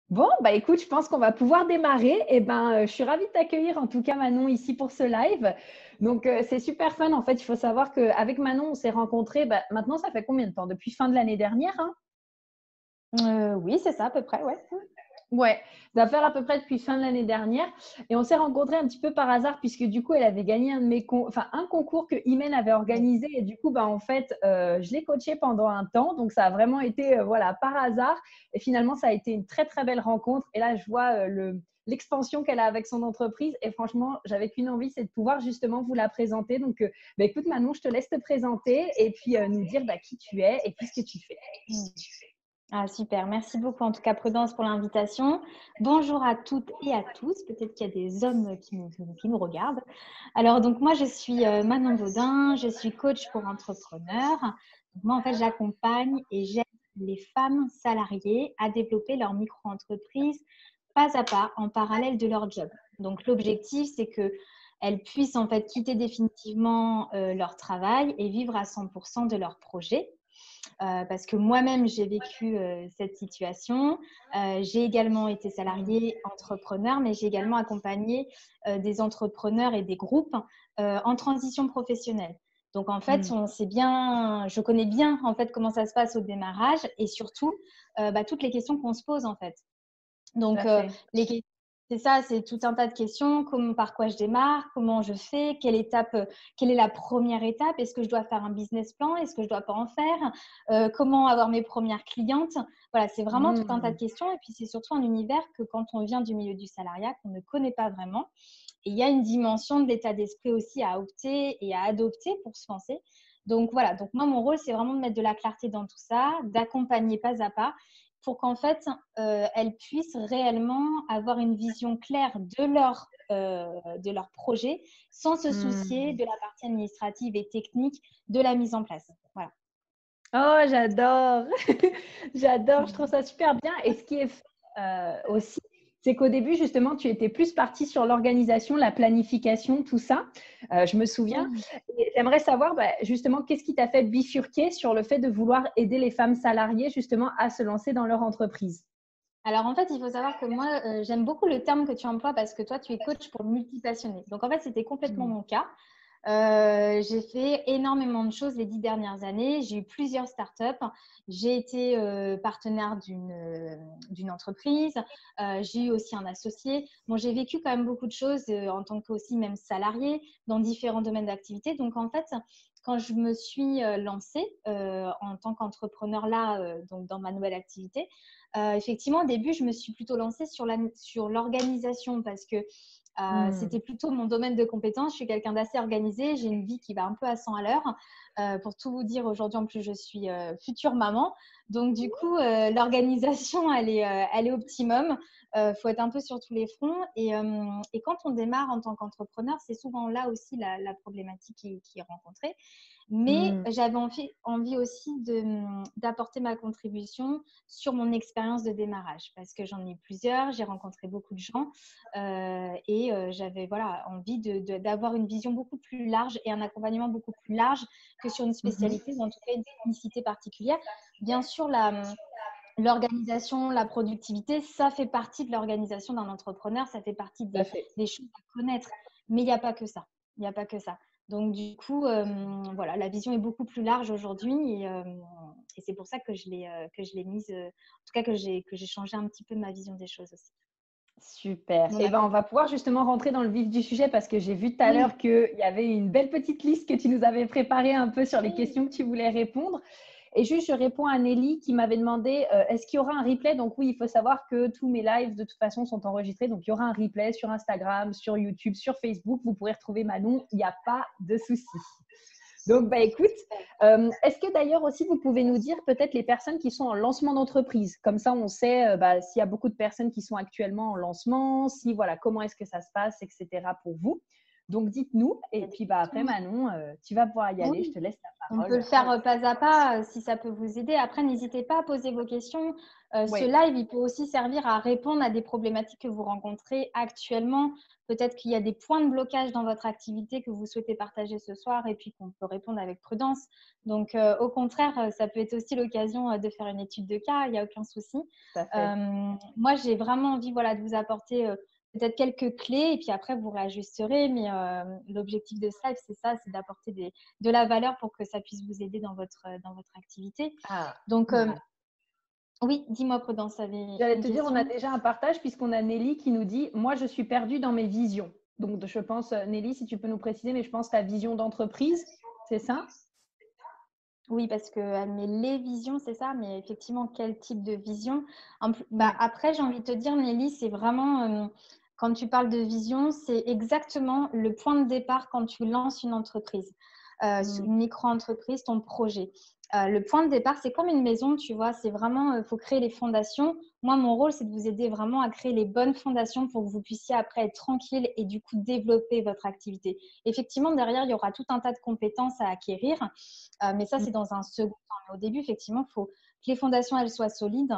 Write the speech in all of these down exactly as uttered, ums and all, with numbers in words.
Bon, bah écoute, je pense qu'on va pouvoir démarrer. Et ben, euh, je suis ravie de t'accueillir en tout cas Manon ici pour ce live. Donc euh, c'est super fun. En fait, il faut savoir qu'avec Manon, on s'est rencontrés. Bah, maintenant, ça fait combien de temps? Depuis fin de l'année dernière, hein. Euh, oui, c'est ça à peu près, ouais. Ouais, ça va faire à peu près depuis fin de l'année dernière. Et on s'est rencontrés un petit peu par hasard puisque du coup, elle avait gagné un de mes con- enfin, un concours que Imen avait organisé. Et du coup, bah, en fait, euh, je l'ai coachée pendant un temps. Donc, ça a vraiment été euh, voilà, par hasard. Et finalement, ça a été une très, très belle rencontre. Et là, je vois euh, le, l'expansion qu'elle a avec son entreprise. Et franchement, j'avais qu'une envie, c'est de pouvoir justement vous la présenter. Donc, euh, bah, écoute, Manon, je te laisse te présenter et puis euh, nous dire bah, qui tu es et puis ce que tu fais. Mm. Ah, super, merci beaucoup en tout cas Prudence pour l'invitation. Bonjour à toutes et à tous, peut-être qu'il y a des hommes qui nous, qui nous regardent. Alors donc moi je suis euh, Manon Baudin, je suis coach pour entrepreneurs. Donc, moi en fait j'accompagne et j'aide les femmes salariées à développer leur micro-entreprise pas à pas en parallèle de leur job. Donc l'objectif c'est que elles puissent en fait quitter définitivement euh, leur travail et vivre à cent pour cent de leur projet. Euh, parce que moi-même, j'ai vécu euh, cette situation. Euh, j'ai également été salariée entrepreneur, mais j'ai également accompagné euh, des entrepreneurs et des groupes euh, en transition professionnelle. Donc, en fait, Mm, on sait bien, je connais bien en fait comment ça se passe au démarrage et surtout euh, bah, toutes les questions qu'on se pose en fait. tout Donc, à euh, fait. les, c'est ça, c'est tout un tas de questions. Comment, par quoi je démarre? Comment je fais? Quelle étape, euh, quelle est la première étape? Est-ce que je dois faire un business plan? Est-ce que je dois pas en faire? Euh, comment avoir mes premières clientes? Voilà, c'est vraiment tout un tas de Mm, questions. Et puis, c'est surtout un univers que quand on vient du milieu du salariat, qu'on ne connaît pas vraiment. Et il y a une dimension de l'état d'esprit aussi à opter et à adopter pour se lancer. Donc voilà, donc moi, mon rôle, c'est vraiment de mettre de la clarté dans tout ça, d'accompagner pas à pas pour qu'en fait, euh, elles puissent réellement avoir une vision claire de leur, euh, de leur projet sans se soucier mm. de la partie administrative et technique de la mise en place. Voilà. Oh, j'adore. J'adore, je trouve ça super bien. Et ce qui est fait, euh, aussi, c'est qu'au début, justement, tu étais plus partie sur l'organisation, la planification, tout ça. Euh, je me souviens. Oui. Et j'aimerais savoir, bah, justement, qu'est-ce qui t'a fait bifurquer sur le fait de vouloir aider les femmes salariées, justement, à se lancer dans leur entreprise? Alors en fait, il faut savoir que moi, euh, j'aime beaucoup le terme que tu emploies parce que toi, tu es coach pour multipassionner. Donc en fait, c'était complètement Mm. mon cas. Euh, j'ai fait énormément de choses les dix dernières années. J'ai eu plusieurs startups. J'ai été euh, partenaire d'une euh, d'une entreprise. Euh, j'ai eu aussi un associé. Bon, j'ai vécu quand même beaucoup de choses euh, en tant que aussi même salarié dans différents domaines d'activité. Donc en fait, quand je me suis euh, lancée euh, en tant qu'entrepreneur là, euh, donc dans ma nouvelle activité, euh, effectivement, au début, je me suis plutôt lancée sur la, sur l'organisation parce que euh, Mm. c'était plutôt mon domaine de compétence. Je suis quelqu'un d'assez organisé. J'ai une vie qui va un peu à cent à l'heure. Euh, pour tout vous dire, aujourd'hui, en plus, je suis euh, future maman. Donc, du coup, euh, l'organisation, elle est, euh, elle est optimum. Il euh, faut être un peu sur tous les fronts. Et, euh, et quand on démarre en tant qu'entrepreneur, c'est souvent là aussi la, la problématique qui, qui est rencontrée. Mais Mm. j'avais envie, envie aussi de, d'apporter ma contribution sur mon expérience de démarrage parce que j'en ai plusieurs. J'ai rencontré beaucoup de gens. Euh, et euh, j'avais voilà, envie de, de, d'avoir une vision beaucoup plus large et un accompagnement beaucoup plus large que sur une Mhm. spécialité ou en tout cas une technicité particulière. Bien sûr, la, l'organisation, la productivité, ça fait partie de l'organisation d'un entrepreneur, ça fait partie Tout à des, fait. des choses à connaître. Mais il n'y a pas que ça. Il n'y a pas que ça. Donc, du coup, euh, voilà, la vision est beaucoup plus large aujourd'hui et, euh, et c'est pour ça que je l'ai, euh, que je l'ai mise, euh, en tout cas que j'ai, que j'ai changé un petit peu ma vision des choses aussi. Super. Mon Et ben, acc- on va pouvoir justement rentrer dans le vif du sujet parce que j'ai vu tout à Oui, l'heure qu'il y avait une belle petite liste que tu nous avais préparée un peu sur les oui. questions que tu voulais répondre. Et juste, je réponds à Nelly qui m'avait demandé euh, est-ce qu'il y aura un replay? Donc oui, il faut savoir que tous mes lives de toute façon sont enregistrés. Donc il y aura un replay sur Instagram, sur YouTube, sur Facebook. Vous pourrez retrouver Manon. Il n'y a pas de souci. Donc, bah, écoute, euh, est-ce que d'ailleurs aussi vous pouvez nous dire peut-être les personnes qui sont en lancement d'entreprise? Comme ça, on sait euh, bah, s'il y a beaucoup de personnes qui sont actuellement en lancement, si voilà, comment est-ce que ça se passe, et cetera pour vous. Donc, dites-nous. Et puis, bah, après, Manon, euh, tu vas pouvoir y aller. Oui. Je te laisse la On parole. peut le faire euh, pas à pas euh, si ça peut vous aider. Après, n'hésitez pas à poser vos questions. Euh, ce Oui, live, il peut aussi servir à répondre à des problématiques que vous rencontrez actuellement. Peut-être qu'il y a des points de blocage dans votre activité que vous souhaitez partager ce soir et puis qu'on peut répondre avec prudence. Donc, euh, au contraire, euh, ça peut être aussi l'occasion euh, de faire une étude de cas. Il n'y a aucun souci. tout à fait. Euh, moi, j'ai vraiment envie voilà, de vous apporter euh, peut-être quelques clés et puis après, vous réajusterez. Mais euh, l'objectif de ce live, c'est ça, c'est d'apporter des de la valeur pour que ça puisse vous aider dans votre, dans votre activité. Ah, Donc, euh, oui, dis-moi Prudence, tu avais j'allais une te dire, on a question? déjà un partage puisqu'on a Nelly qui nous dit « Moi, je suis perdue dans mes visions ». Donc, je pense, Nelly, si tu peux nous préciser, mais je pense ta vision d'entreprise, c'est ça? Oui, parce qu'elle met les visions, c'est ça, mais effectivement, quel type de vision? En plus- bah, Ouais. Après, j'ai envie de te dire, Nelly, c'est vraiment, euh, quand tu parles de vision, c'est exactement le point de départ quand tu lances une entreprise, euh, Mm. une micro-entreprise, ton projet. Euh, le point de départ, c'est comme une maison, tu vois, c'est vraiment, il faut créer les fondations. Moi, mon rôle, c'est de vous aider vraiment à créer les bonnes fondations pour que vous puissiez après être tranquille et du coup développer votre activité. Effectivement, derrière, il y aura tout un tas de compétences à acquérir. Euh, mais ça, c'est dans un second temps. Mais au début, effectivement, il faut que les fondations elles soient solides.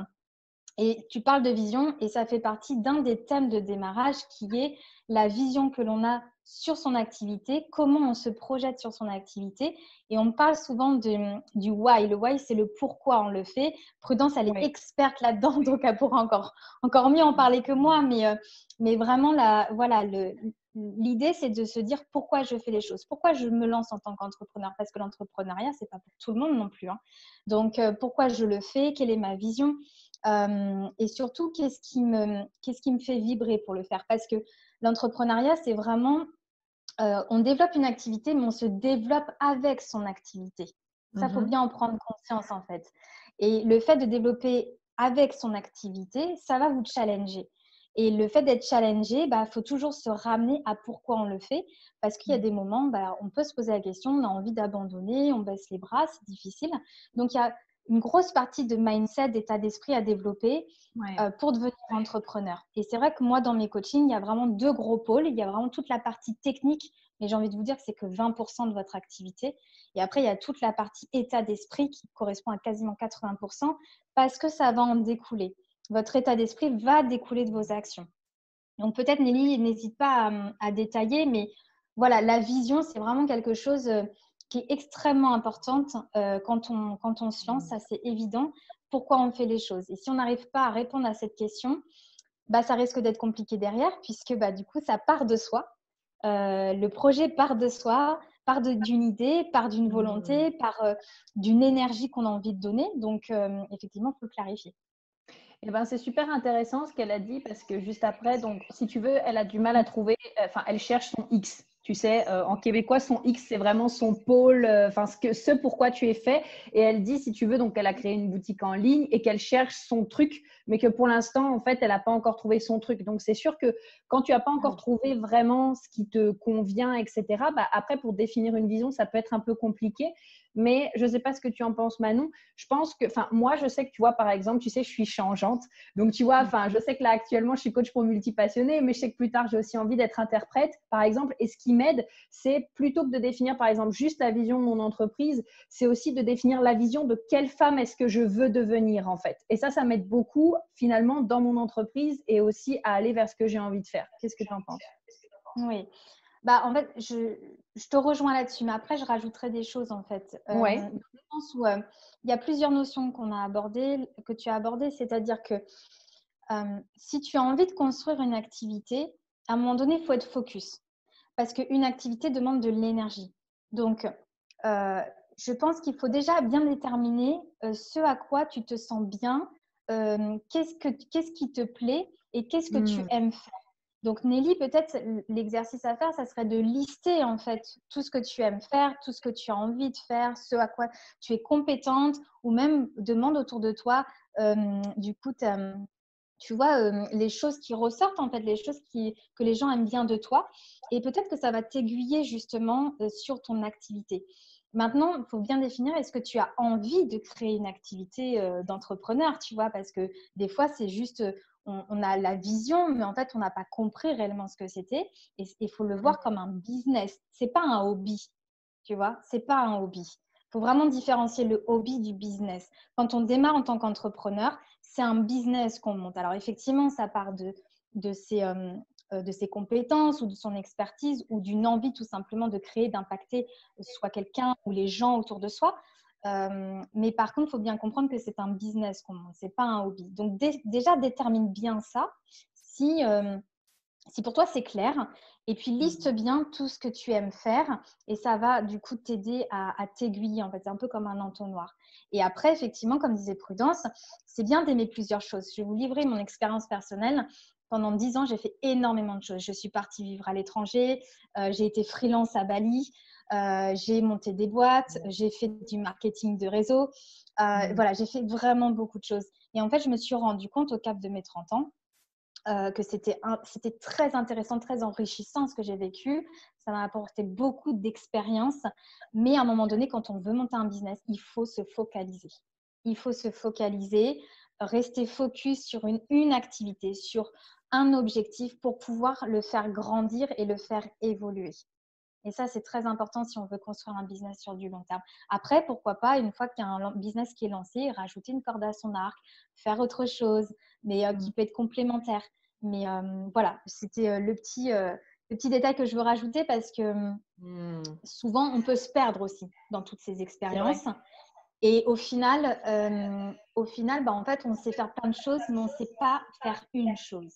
Et tu parles de vision et ça fait partie d'un des thèmes de démarrage qui est la vision que l'on a sur son activité, comment on se projette sur son activité. Et on parle souvent de, du why. Le why, c'est le pourquoi on le fait. Prudence, elle est Oui. experte là-dedans, donc elle pourra encore, encore mieux en parler que moi. Mais, euh, mais vraiment, la, voilà, le, l'idée, c'est de se dire pourquoi je fais les choses, pourquoi je me lance en tant qu'entrepreneur. Parce que l'entrepreneuriat, ce n'est pas pour tout le monde non plus. Hein. Donc, euh, pourquoi je le fais, quelle est ma vision euh, et surtout, qu'est-ce qui, me, qu'est-ce qui me fait vibrer pour le faire? Parce que l'entrepreneuriat, c'est vraiment, euh, on développe une activité, mais on se développe avec son activité. Ça, il faut Mhm. bien en prendre conscience, en fait. Et le fait de développer avec son activité, ça va vous challenger. Et le fait d'être challengé, bah, faut toujours se ramener à pourquoi on le fait. Parce qu'il y a des moments, bah, on peut se poser la question, on a envie d'abandonner, on baisse les bras, c'est difficile. Donc, il y a une grosse partie de mindset, d'état d'esprit à développer Ouais. euh, pour devenir entrepreneur. Et c'est vrai que moi, dans mes coachings, il y a vraiment deux gros pôles. Il y a vraiment toute la partie technique, mais j'ai envie de vous dire que c'est que vingt pour cent de votre activité. Et après, il y a toute la partie état d'esprit qui correspond à quasiment quatre-vingts pour cent parce que ça va en découler. Votre état d'esprit va découler de vos actions. Donc peut-être, Nelly, n'hésite pas à, à détailler, mais voilà, la vision, c'est vraiment quelque chose euh, qui est extrêmement importante euh, quand, on, quand on se lance, ça c'est évident. Pourquoi on fait les choses? Et si on n'arrive pas à répondre à cette question, bah, ça risque d'être compliqué derrière, puisque bah, du coup, ça part de soi. Euh, le projet part de soi, part de, d'une idée, part d'une volonté, Mm. part euh, d'une énergie qu'on a envie de donner. Donc, euh, effectivement, il faut le clarifier. Eh ben, c'est super intéressant ce qu'elle a dit parce que juste après, donc, si tu veux, elle a du mal à trouver, enfin, elle cherche son X. Tu sais, euh, en québécois, son X, c'est vraiment son pôle, euh, enfin, ce, que, ce pourquoi tu es fait. Et elle dit, si tu veux, donc, elle a créé une boutique en ligne et qu'elle cherche son truc, mais que pour l'instant, en fait, elle n'a pas encore trouvé son truc. Donc, c'est sûr que quand tu n'as pas encore trouvé vraiment ce qui te convient, et cetera, bah, après, pour définir une vision, ça peut être un peu compliqué. Mais je ne sais pas ce que tu en penses, Manon. Je pense que, enfin, moi, je sais que, tu vois, par exemple, tu sais, je suis changeante. Donc, tu vois, enfin, je sais que là, actuellement, je suis coach pour multipassionnés, mais je sais que plus tard, j'ai aussi envie d'être interprète, par exemple. Et ce qui m'aide, c'est plutôt que de définir, par exemple, juste la vision de mon entreprise, c'est aussi de définir la vision de quelle femme est-ce que je veux devenir, en fait. Et ça, ça m'aide beaucoup, finalement, dans mon entreprise et aussi à aller vers ce que j'ai envie de faire. Qu'est-ce que tu en penses? Oui. Bah, en fait, je, je te rejoins là-dessus, mais après, je rajouterai des choses, en fait. Euh, Ouais. dans le sens où euh, il y a plusieurs notions qu'on a abordées, que tu as abordées, c'est-à-dire que euh, si tu as envie de construire une activité, à un moment donné, il faut être focus. Parce qu'une activité demande de l'énergie. Donc, euh, je pense qu'il faut déjà bien déterminer euh, ce à quoi tu te sens bien, euh, qu'est-ce, que, qu'est-ce qui te plaît et qu'est-ce que tu Mm. aimes faire. Donc, Nelly, peut-être l'exercice à faire, ça serait de lister en fait tout ce que tu aimes faire, tout ce que tu as envie de faire, ce à quoi tu es compétente, ou même demande autour de toi, euh, du coup, tu vois, euh, les choses qui ressortent en fait, les choses qui, que les gens aiment bien de toi. Et peut-être que ça va t'aiguiller justement euh, sur ton activité. Maintenant, il faut bien définir, est-ce que tu as envie de créer une activité euh, d'entrepreneur, tu vois, parce que des fois, c'est juste, on, on a la vision, mais en fait, on n'a pas compris réellement ce que c'était. Et il faut le voir comme un business. C'est pas un hobby, tu vois, c'est pas un hobby. Il faut vraiment différencier le hobby du business. Quand on démarre en tant qu'entrepreneur, c'est un business qu'on monte. Alors, effectivement, ça part de, de ses, euh, euh, de ses compétences ou de son expertise ou d'une envie tout simplement de créer, d'impacter soit quelqu'un ou les gens autour de soi. Euh, mais par contre, il faut bien comprendre que c'est un business qu'on monte, ce n'est pas un hobby. Donc, dé- déjà, détermine bien ça. Si, euh, si pour toi, c'est clair. Et puis, liste bien tout ce que tu aimes faire. Et ça va, du coup, t'aider à, à t'aiguiller. En fait, c'est un peu comme un entonnoir. Et après, effectivement, comme disait Prudence, c'est bien d'aimer plusieurs choses. Je vais vous livrer mon expérience personnelle. Pendant dix ans, j'ai fait énormément de choses. Je suis partie vivre à l'étranger. Euh, j'ai été freelance à Bali. Euh, j'ai monté des boîtes. J'ai fait du marketing de réseau. Euh, Mm. Voilà, j'ai fait vraiment beaucoup de choses. Et en fait, je me suis rendu compte au cap de mes trente ans euh, que c'était, un, c'était très intéressant, très enrichissant ce que j'ai vécu. Ça m'a apporté beaucoup d'expérience. Mais à un moment donné, quand on veut monter un business, il faut se focaliser. Il faut se focaliser, rester focus sur une, une activité, sur un objectif pour pouvoir le faire grandir et le faire évoluer. Et ça, c'est très important si on veut construire un business sur du long terme. Après, pourquoi pas, une fois qu'il y a un business qui est lancé, rajouter une corde à son arc, faire autre chose, mais euh, qui peut être complémentaire. Mais euh, voilà, c'était euh, le, petit, euh, le petit détail que je veux rajouter parce que Mm. souvent, on peut se perdre aussi dans toutes ces C'est vrai. expériences. Et au final, euh, au final bah, en fait, on sait faire plein de choses, mais on ne sait pas faire une chose.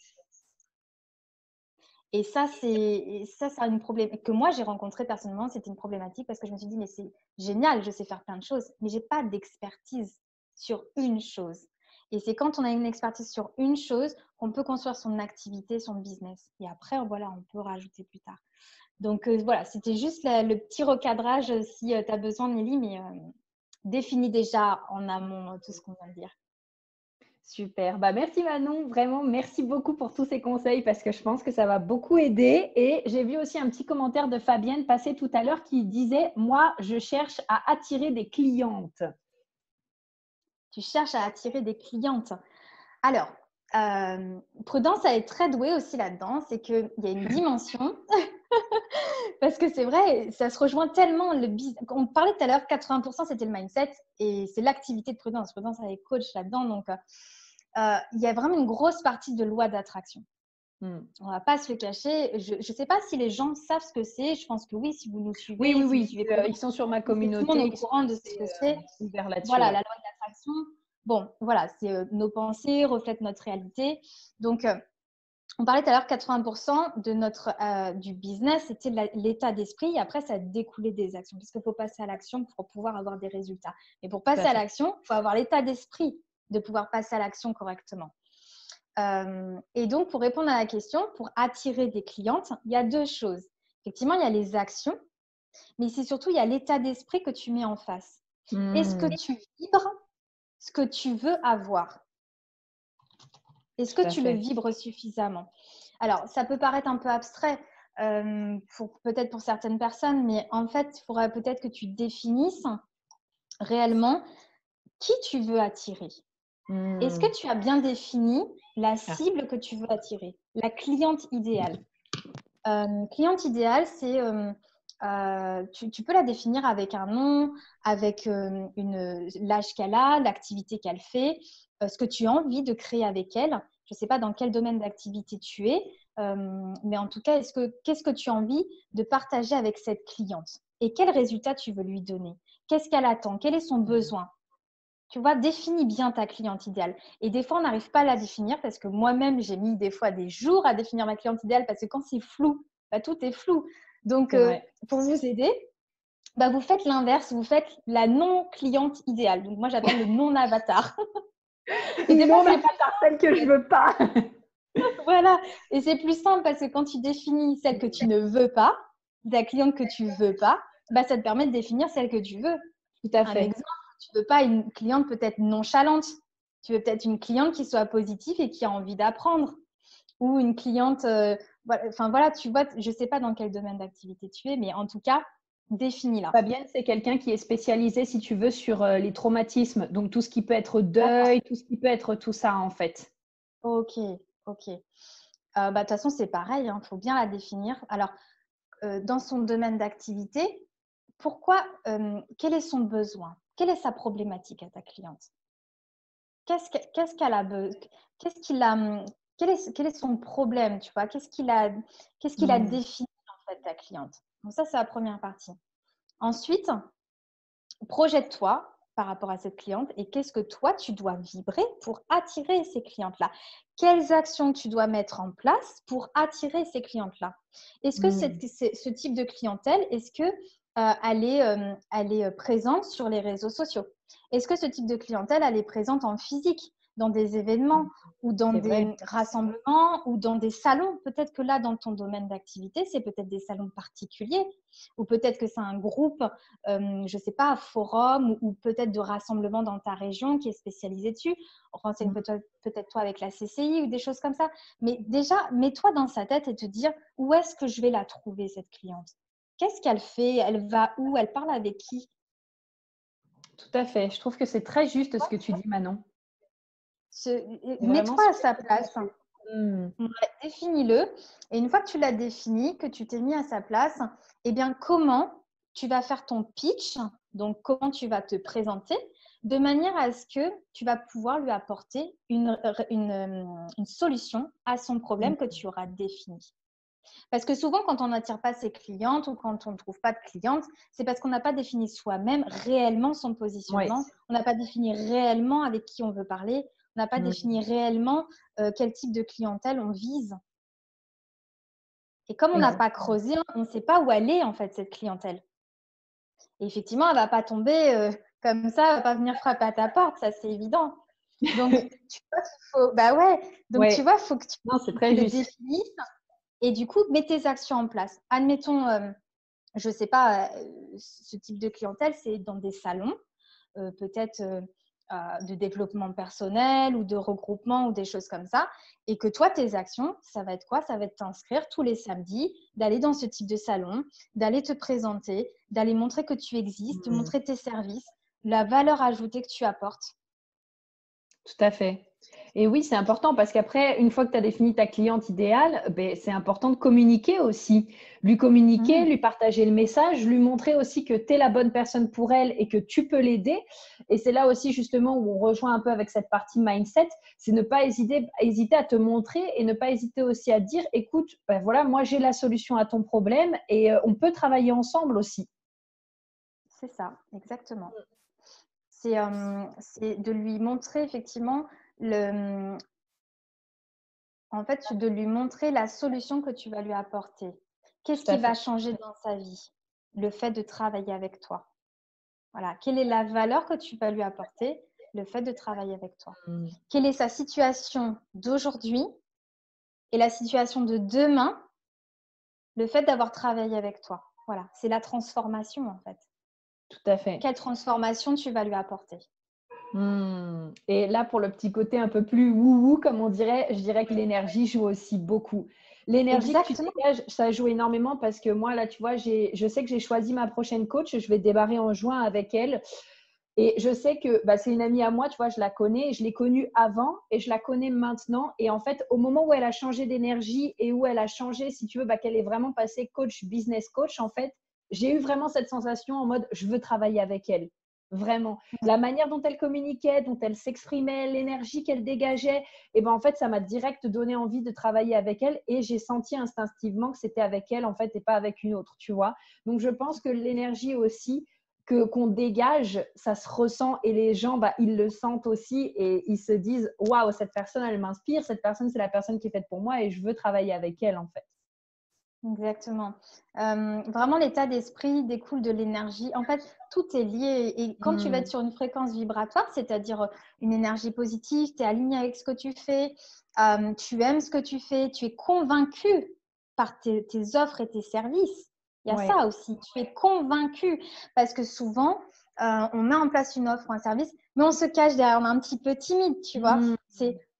Et ça, c'est ça, c'est une problématique que moi j'ai rencontré personnellement. C'était une problématique parce que je me suis dit, mais c'est génial, je sais faire plein de choses, mais j'ai pas d'expertise sur une chose. Et c'est quand on a une expertise sur une chose qu'on peut construire son activité, son business. Et après, voilà, on peut rajouter plus tard. Donc euh, voilà, c'était juste la, le petit recadrage euh, si euh, tu as besoin, Nelly, mais euh, définis déjà en amont euh, tout ce qu'on vient de dire. Super. Bah, merci Manon. Vraiment, merci beaucoup pour tous ces conseils parce que je pense que ça va beaucoup aider. Et j'ai vu aussi un petit commentaire de Fabienne passer tout à l'heure qui disait, moi, je cherche à attirer des clientes. Tu cherches à attirer des clientes. Alors, euh, Prudence, elle est très douée aussi là-dedans. C'est qu'il y a une dimension, parce que c'est vrai, ça se rejoint tellement. Le business. On parlait tout à l'heure, quatre-vingts pour cent c'était le mindset et c'est l'activité de Prudence. Prudence, elle est coach là-dedans. Donc, euh, il y a vraiment une grosse partie de loi d'attraction. Hmm. On ne va pas se le cacher. Je ne sais pas si les gens savent ce que c'est. Je pense que oui, si vous nous Oui, suivez, oui, si vous oui. suivez Euh, Prudence, ils sont sur ma tout le monde est communauté. au Ils sont courant de ce assez que euh, c'est. ouverts là-dessus. Voilà, Ouais. la loi d'attraction. Bon, voilà, c'est euh, nos pensées reflètent notre réalité. Donc, euh, on parlait tout à l'heure, quatre-vingts pour cent de notre, euh, du business, c'était l'état d'esprit. Et après, ça a découlé des actions. Parce qu'il faut passer à l'action pour pouvoir avoir des résultats. Et pour passer à l'action, il faut avoir l'état d'esprit de pouvoir passer à l'action correctement. Euh, et donc, pour répondre à la question, pour attirer des clientes, il y a deux choses. Effectivement, il y a les actions, mais c'est surtout, il y a l'état d'esprit que tu mets en face. Mmh. Est-ce que tu vibres ce que tu veux avoir? Est-ce que tu le vibres suffisamment? Alors, ça peut paraître un peu abstrait, euh, pour, peut-être pour certaines personnes, mais en fait, il faudrait peut-être que tu définisses réellement qui tu veux attirer. Mmh. Est-ce que tu as bien défini la cible que tu veux attirer, la cliente idéale? Euh, cliente idéale, c'est euh, euh, tu, tu peux la définir avec un nom, avec euh, une, l'âge qu'elle a, l'activité qu'elle fait, euh, ce que tu as envie de créer avec elle. Je ne sais pas dans quel domaine d'activité tu es, euh, mais en tout cas, est-ce que, qu'est-ce que tu as envie de partager avec cette cliente? Et quel résultat tu veux lui donner? Qu'est-ce qu'elle attend? Quel est son besoin? Tu vois, définis bien ta cliente idéale. Et des fois, on n'arrive pas à la définir parce que moi-même, j'ai mis des fois des jours à définir ma cliente idéale parce que quand c'est flou, bah, tout est flou. Donc, euh, pour vous aider, bah, vous faites l'inverse, vous faites la non-cliente idéale. Donc, moi, j'appelle le non-avatar. Et des fois, c'est pas celle que je veux pas. Voilà. Et c'est plus simple parce que quand tu définis celle que tu ne veux pas, ta cliente que tu veux pas, bah, ça te permet de définir celle que tu veux. Tout à fait. Un exemple, tu ne veux pas une cliente peut-être nonchalante. Tu veux peut-être une cliente qui soit positive et qui a envie d'apprendre. Ou une cliente… Euh, voilà, enfin voilà, tu vois, je ne sais pas dans quel domaine d'activité tu es, mais en tout cas, Définis-la. Fabienne, c'est quelqu'un qui est spécialisé, si tu veux, sur euh, les traumatismes. Donc, tout ce qui peut être D'accord. deuil, tout ce qui peut être tout ça, en fait. Ok, ok. Euh, bah, de toute façon, c'est pareil, il faut bien la définir. Alors, euh, dans son domaine d'activité, pourquoi, euh, quel est son besoin? Quelle est sa problématique à ta cliente? Qu'est-ce que- qu'est-ce qu'elle a besoin? Qu'est-ce qu'il a, hum, quel est, quel est son problème, tu vois? Qu'est-ce qu'il a, qu'est-ce qu'il a Hmm. défini, en fait, ta cliente? Donc ça, c'est la première partie. Ensuite, projette-toi par rapport à cette cliente et qu'est-ce que toi, tu dois vibrer pour attirer ces clientes-là? Quelles actions tu dois mettre en place pour attirer ces clientes-là? Est-ce que Hmm. cette- c'est- ce type de clientèle, est-ce que euh, elle est, euh, elle est présente sur les réseaux sociaux? Est-ce que ce type de clientèle, elle est présente en physique, dans des événements ou dans C'est vrai. des rassemblements ou dans des salons? Peut-être que là, dans ton domaine d'activité, c'est peut-être des salons particuliers ou peut-être que c'est un groupe, euh, je ne sais pas, forum ou, ou peut-être de rassemblement dans ta région qui est spécialisé dessus. Renseigne Hmm. peut-être peut-être toi avec la C C I ou des choses comme ça. Mais déjà, mets-toi dans sa tête et te dire où est-ce que je vais la trouver, cette cliente? Qu'est-ce qu'elle fait? Elle va où? Elle parle avec qui? Tout à fait. Je trouve que c'est très juste ce que tu dis, Manon. Se- C'est vraiment Mets-toi à super sa ce que tu place. fais. Hmm. Ouais, définis-le. Et une fois que tu l'as défini, que tu t'es mis à sa place, eh bien, comment tu vas faire ton pitch, donc comment tu vas te présenter, de manière à ce que tu vas pouvoir lui apporter une, une, euh, une solution à son problème que tu auras défini. Parce que souvent, quand on n'attire pas ses clientes ou quand on ne trouve pas de clientes, c'est parce qu'on n'a pas défini soi-même réellement son Oui. positionnement, on n'a pas défini réellement avec qui on veut parler, on n'a pas Hmm. défini réellement euh, quel type de clientèle on vise. Et comme on n'a pas Exactement. creusé, on ne sait pas où elle est en fait, cette clientèle. Et effectivement, elle ne va pas tomber euh, comme ça, elle ne va pas venir frapper à ta porte, ça c'est évident. Donc, tu vois qu'il faut, bah ouais, donc tu Ouais. vois, il faut que tu, Non, c'est tu très le juste. définisses et du coup, mets tes actions en place. Admettons, euh, je ne sais pas, euh, ce type de clientèle, c'est dans des salons, euh, peut-être euh, euh, de développement personnel ou de regroupement ou des choses comme ça. Et que toi, tes actions, ça va être quoi? Ça va être t'inscrire tous les samedis, d'aller dans ce type de salon, d'aller te présenter, d'aller montrer que tu existes, de Hmm. montrer tes services, la valeur ajoutée que tu apportes. Tout à fait. Et oui, c'est important parce qu'après, une fois que tu as défini ta cliente idéale, ben, c'est important de communiquer aussi. Lui communiquer, Mmh. lui partager le message, lui montrer aussi que tu es la bonne personne pour elle et que tu peux l'aider. Et c'est là aussi justement où on rejoint un peu avec cette partie mindset, c'est ne pas hésiter, hésiter à te montrer et ne pas hésiter aussi à dire, écoute, ben voilà, moi j'ai la solution à ton problème et euh, on peut travailler ensemble aussi. C'est ça, exactement. C'est euh, c'est de lui montrer effectivement le, en fait, de lui montrer la solution que tu vas lui apporter. Qu'est-ce Tout à qui va fait. changer dans sa vie? Le fait de travailler avec toi. Voilà. Quelle est la valeur que tu vas lui apporter? Le fait de travailler avec toi. Mm. Quelle est sa situation d'aujourd'hui et la situation de demain? Le fait d'avoir travaillé avec toi. Voilà. C'est la transformation en fait. Tout à fait. Quelle transformation tu vas lui apporter? Hmm. Et là, pour le petit côté un peu plus wouhou, comme on dirait, je dirais que l'énergie joue aussi beaucoup. L'énergie que tu Exactement. dégages, ça joue énormément parce que moi, là, tu vois, j'ai, je sais que j'ai choisi ma prochaine coach. Je vais démarrer en juin avec elle. Et je sais que bah, c'est une amie à moi, tu vois, je la connais. Je l'ai connue avant et je la connais maintenant. Et en fait, au moment où elle a changé d'énergie et où elle a changé, si tu veux, bah, qu'elle est vraiment passée coach, business coach, en fait, j'ai eu vraiment cette sensation en mode, je veux travailler avec elle. Vraiment. La manière dont elle communiquait, dont elle s'exprimait, l'énergie qu'elle dégageait, et ben en fait, ça m'a direct donné envie de travailler avec elle et j'ai senti instinctivement que c'était avec elle en fait et pas avec une autre, tu vois. Donc je pense que l'énergie aussi que qu'on dégage, ça se ressent et les gens, bah, ils le sentent aussi et ils se disent waouh, cette personne, elle m'inspire, cette personne, c'est la personne qui est faite pour moi et je veux travailler avec elle en fait. Exactement. Euh, vraiment, l'état d'esprit découle de l'énergie. En fait, tout est lié. Et quand tu vas être Mmh. sur une fréquence vibratoire, c'est-à-dire une énergie positive, tu es aligné avec ce que tu fais, euh, tu aimes ce que tu fais, tu es convaincu par tes, tes offres et tes services. Il y a Ouais. ça aussi. Tu es convaincu. Parce que souvent, euh, on met en place une offre ou un service, mais on se cache derrière, on est un petit peu timide, tu vois. Mmh. C'est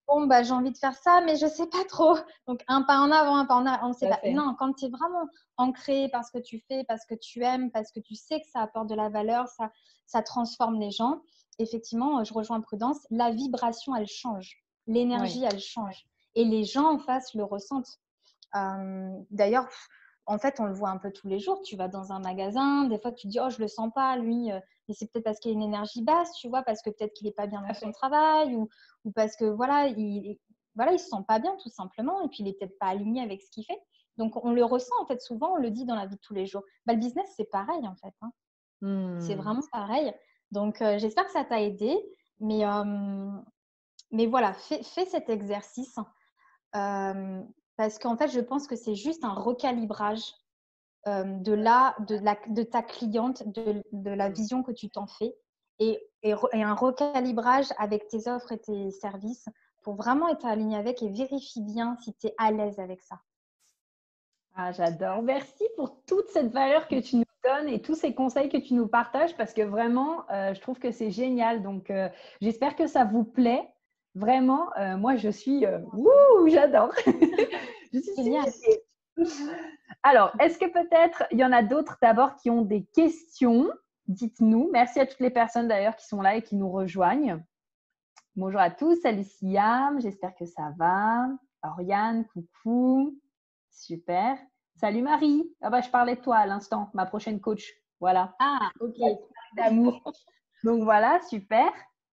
bon, bah, j'ai envie de faire ça, mais je sais pas trop. Donc, un pas en avant, un pas en arrière, on ne sait Tout à pas. fait. Non, quand tu es vraiment ancré par ce que tu fais, parce que tu aimes, parce que tu sais que ça apporte de la valeur, ça, ça transforme les gens, effectivement, je rejoins Prudence, la vibration, elle change. Oui, L'énergie, elle change. Et les gens en face le ressentent. Euh, D'ailleurs, en fait, on le voit un peu tous les jours. Tu vas dans un magasin, des fois, tu te dis, oh, je le sens pas, lui. euh, Mais c'est peut-être parce qu'il a une énergie basse, tu vois, parce que peut-être qu'il n'est pas bien tout dans à son fait. travail ou, ou parce que, voilà, il voilà, il se sent pas bien, tout simplement. Et puis, il est peut-être pas aligné avec ce qu'il fait. Donc, on le ressent, en fait, souvent, on le dit dans la vie de tous les jours. Bah, le business, c'est pareil, en fait. Hein. C'est Hmm. vraiment pareil. Donc, euh, j'espère que ça t'a aidé. Mais, euh, mais voilà, fais, fais cet exercice. Euh, Parce qu'en fait, je pense que c'est juste un recalibrage euh, de, la, de, la, de ta cliente, de, de la Hmm. vision que tu t'en fais et, et, et un recalibrage avec tes offres et tes services pour vraiment être aligné avec et vérifie bien si tu es à l'aise avec ça. Ah, j'adore. Merci pour toute cette valeur que tu nous donnes et tous ces conseils que tu nous partages parce que vraiment, euh, je trouve que c'est génial. Donc, euh, j'espère que ça vous plaît. Vraiment, euh, moi, je suis… euh, Wouh, j'adore. Je suis Génial. subjuguée. Alors, est-ce que peut-être il y en a d'autres d'abord qui ont des questions? Dites-nous. Merci à toutes les personnes d'ailleurs qui sont là et qui nous rejoignent. Bonjour à tous, salut Siam, j'espère que ça va. Oriane, coucou. Super. Salut Marie. Ah bah, je parlais de toi à l'instant, ma prochaine coach. Voilà. Ah, ok. D'amour. Donc voilà, super.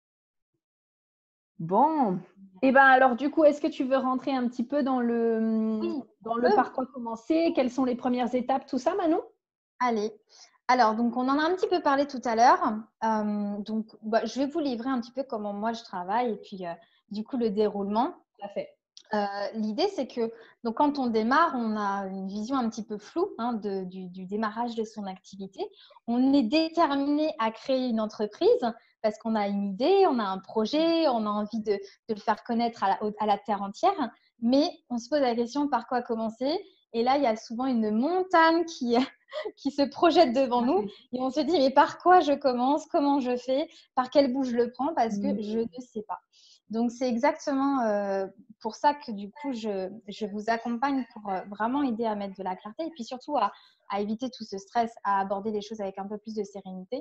Bon. Et ben alors du coup, est-ce que tu veux rentrer un petit peu dans le Oui, dans on le peut. par quoi commencer? Quelles sont les premières étapes, tout ça, Manon? Allez. Alors, donc, on en a un petit peu parlé tout à l'heure. Euh, donc, bah, je vais vous livrer un petit peu comment moi je travaille et puis, euh, du coup, le déroulement. Tout à fait. Euh, L'idée, c'est que donc, quand on démarre, on a une vision un petit peu floue hein, de, du, du démarrage de son activité. On est déterminé à créer une entreprise parce qu'on a une idée, on a un projet, on a envie de, de le faire connaître à la, à la terre entière. Mais on se pose la question par quoi commencer. Et là, il y a souvent une montagne qui, qui se projette devant Tout à nous. fait. Et on se dit, mais par quoi je commence? Comment je fais? Par quel bout je le prends? Parce que Mm. je ne sais pas. Donc, c'est exactement euh, pour ça que du coup, je, je vous accompagne pour euh, vraiment aider à mettre de la clarté et puis surtout à, à éviter tout ce stress, à aborder les choses avec un peu plus de sérénité.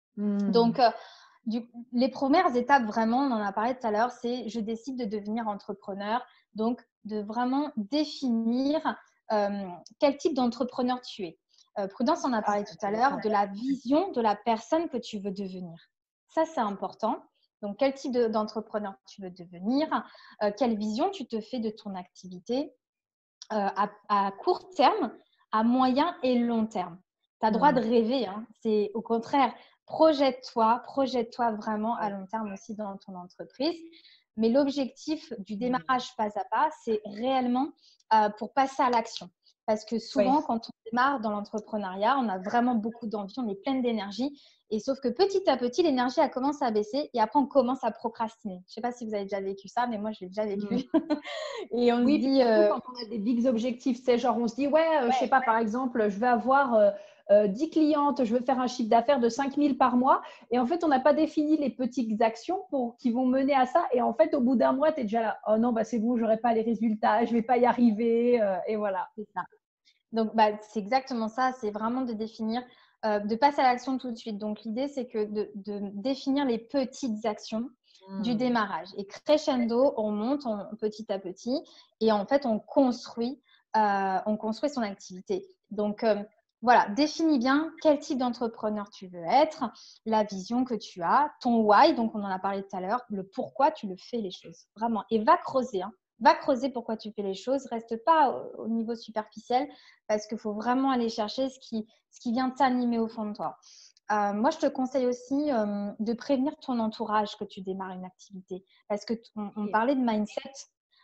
Mm. Donc, euh, du, les premières étapes, vraiment, on en a parlé tout à l'heure, c'est je décide de devenir entrepreneur. Donc, de vraiment définir euh, quel type d'entrepreneur tu es. Euh, Prudence en a Ah, parlé c'est tout à l'heure intéressant. de la vision de la personne que tu veux devenir. Ça, c'est important. Donc, quel type de, d'entrepreneur tu veux devenir, euh, quelle vision tu te fais de ton activité euh, à, à court terme, à moyen et long terme. Tu as droit de Mm. rêver. Hein. C'est au contraire, projette-toi, projette-toi vraiment à Ouais. long terme aussi dans ton entreprise. Mais l'objectif du Mm. démarrage pas à pas, c'est réellement euh, pour passer à l'action. Parce que Oui. souvent, quand on démarre dans l'entrepreneuriat, on a vraiment beaucoup d'envie, on est pleine d'énergie. Et sauf que petit à petit, l'énergie, elle commence à baisser et après, on commence à procrastiner. Je ne sais pas si vous avez déjà vécu ça, mais moi, je l'ai déjà vécu. Mm. Et on se Oui, puis dit, surtout euh, quand on a des big objectifs, c'est genre on se dit, ouais, euh, je sais ouais, pas, par exemple, je vais avoir euh, euh, dix clientes, je veux faire un chiffre d'affaires de cinq mille par mois. Et en fait, on n'a pas défini les petites actions pour, qui vont mener à ça. Et en fait, au bout d'un mois, tu es déjà là, oh non, bah, c'est bon, j'aurai pas les résultats, je vais pas y arriver. euh, et voilà. c'est ça. Donc, bah, c'est exactement ça. C'est vraiment de définir, euh, de passer à l'action tout de suite. Donc, l'idée, c'est que de, de définir les petites actions du Mm. démarrage. Et crescendo, on monte on, petit à petit et en fait, on construit, euh, on construit son activité. Donc, euh, voilà, définis bien quel type d'entrepreneur tu veux être, la vision que tu as, ton why, donc on en a parlé tout à l'heure, le pourquoi tu le fais les choses. Vraiment. Et va creuser. Hein. Va creuser pourquoi tu fais les choses. Reste pas au, au niveau superficiel parce qu'il faut vraiment aller chercher ce qui, ce qui vient t'animer au fond de toi. Euh, moi, je te conseille aussi euh, de prévenir ton entourage que tu démarres une activité parce que t- on, on parlait de mindset,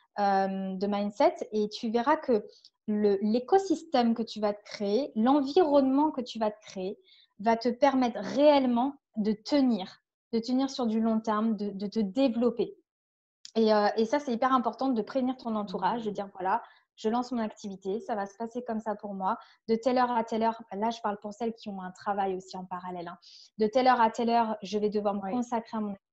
euh, de mindset et tu verras que le, l'écosystème que tu vas te créer, l'environnement que tu vas te créer va te permettre réellement de tenir, de tenir sur du long terme, de, de te développer. Et, euh, et ça, c'est hyper important de prévenir ton entourage, de Mm. dire voilà, je lance mon activité, ça va se passer comme ça pour moi. De telle heure à telle heure, là, je parle pour celles qui ont un travail aussi en parallèle. Hein. De telle heure à telle heure, je vais devoir me Oui. consacrer à mon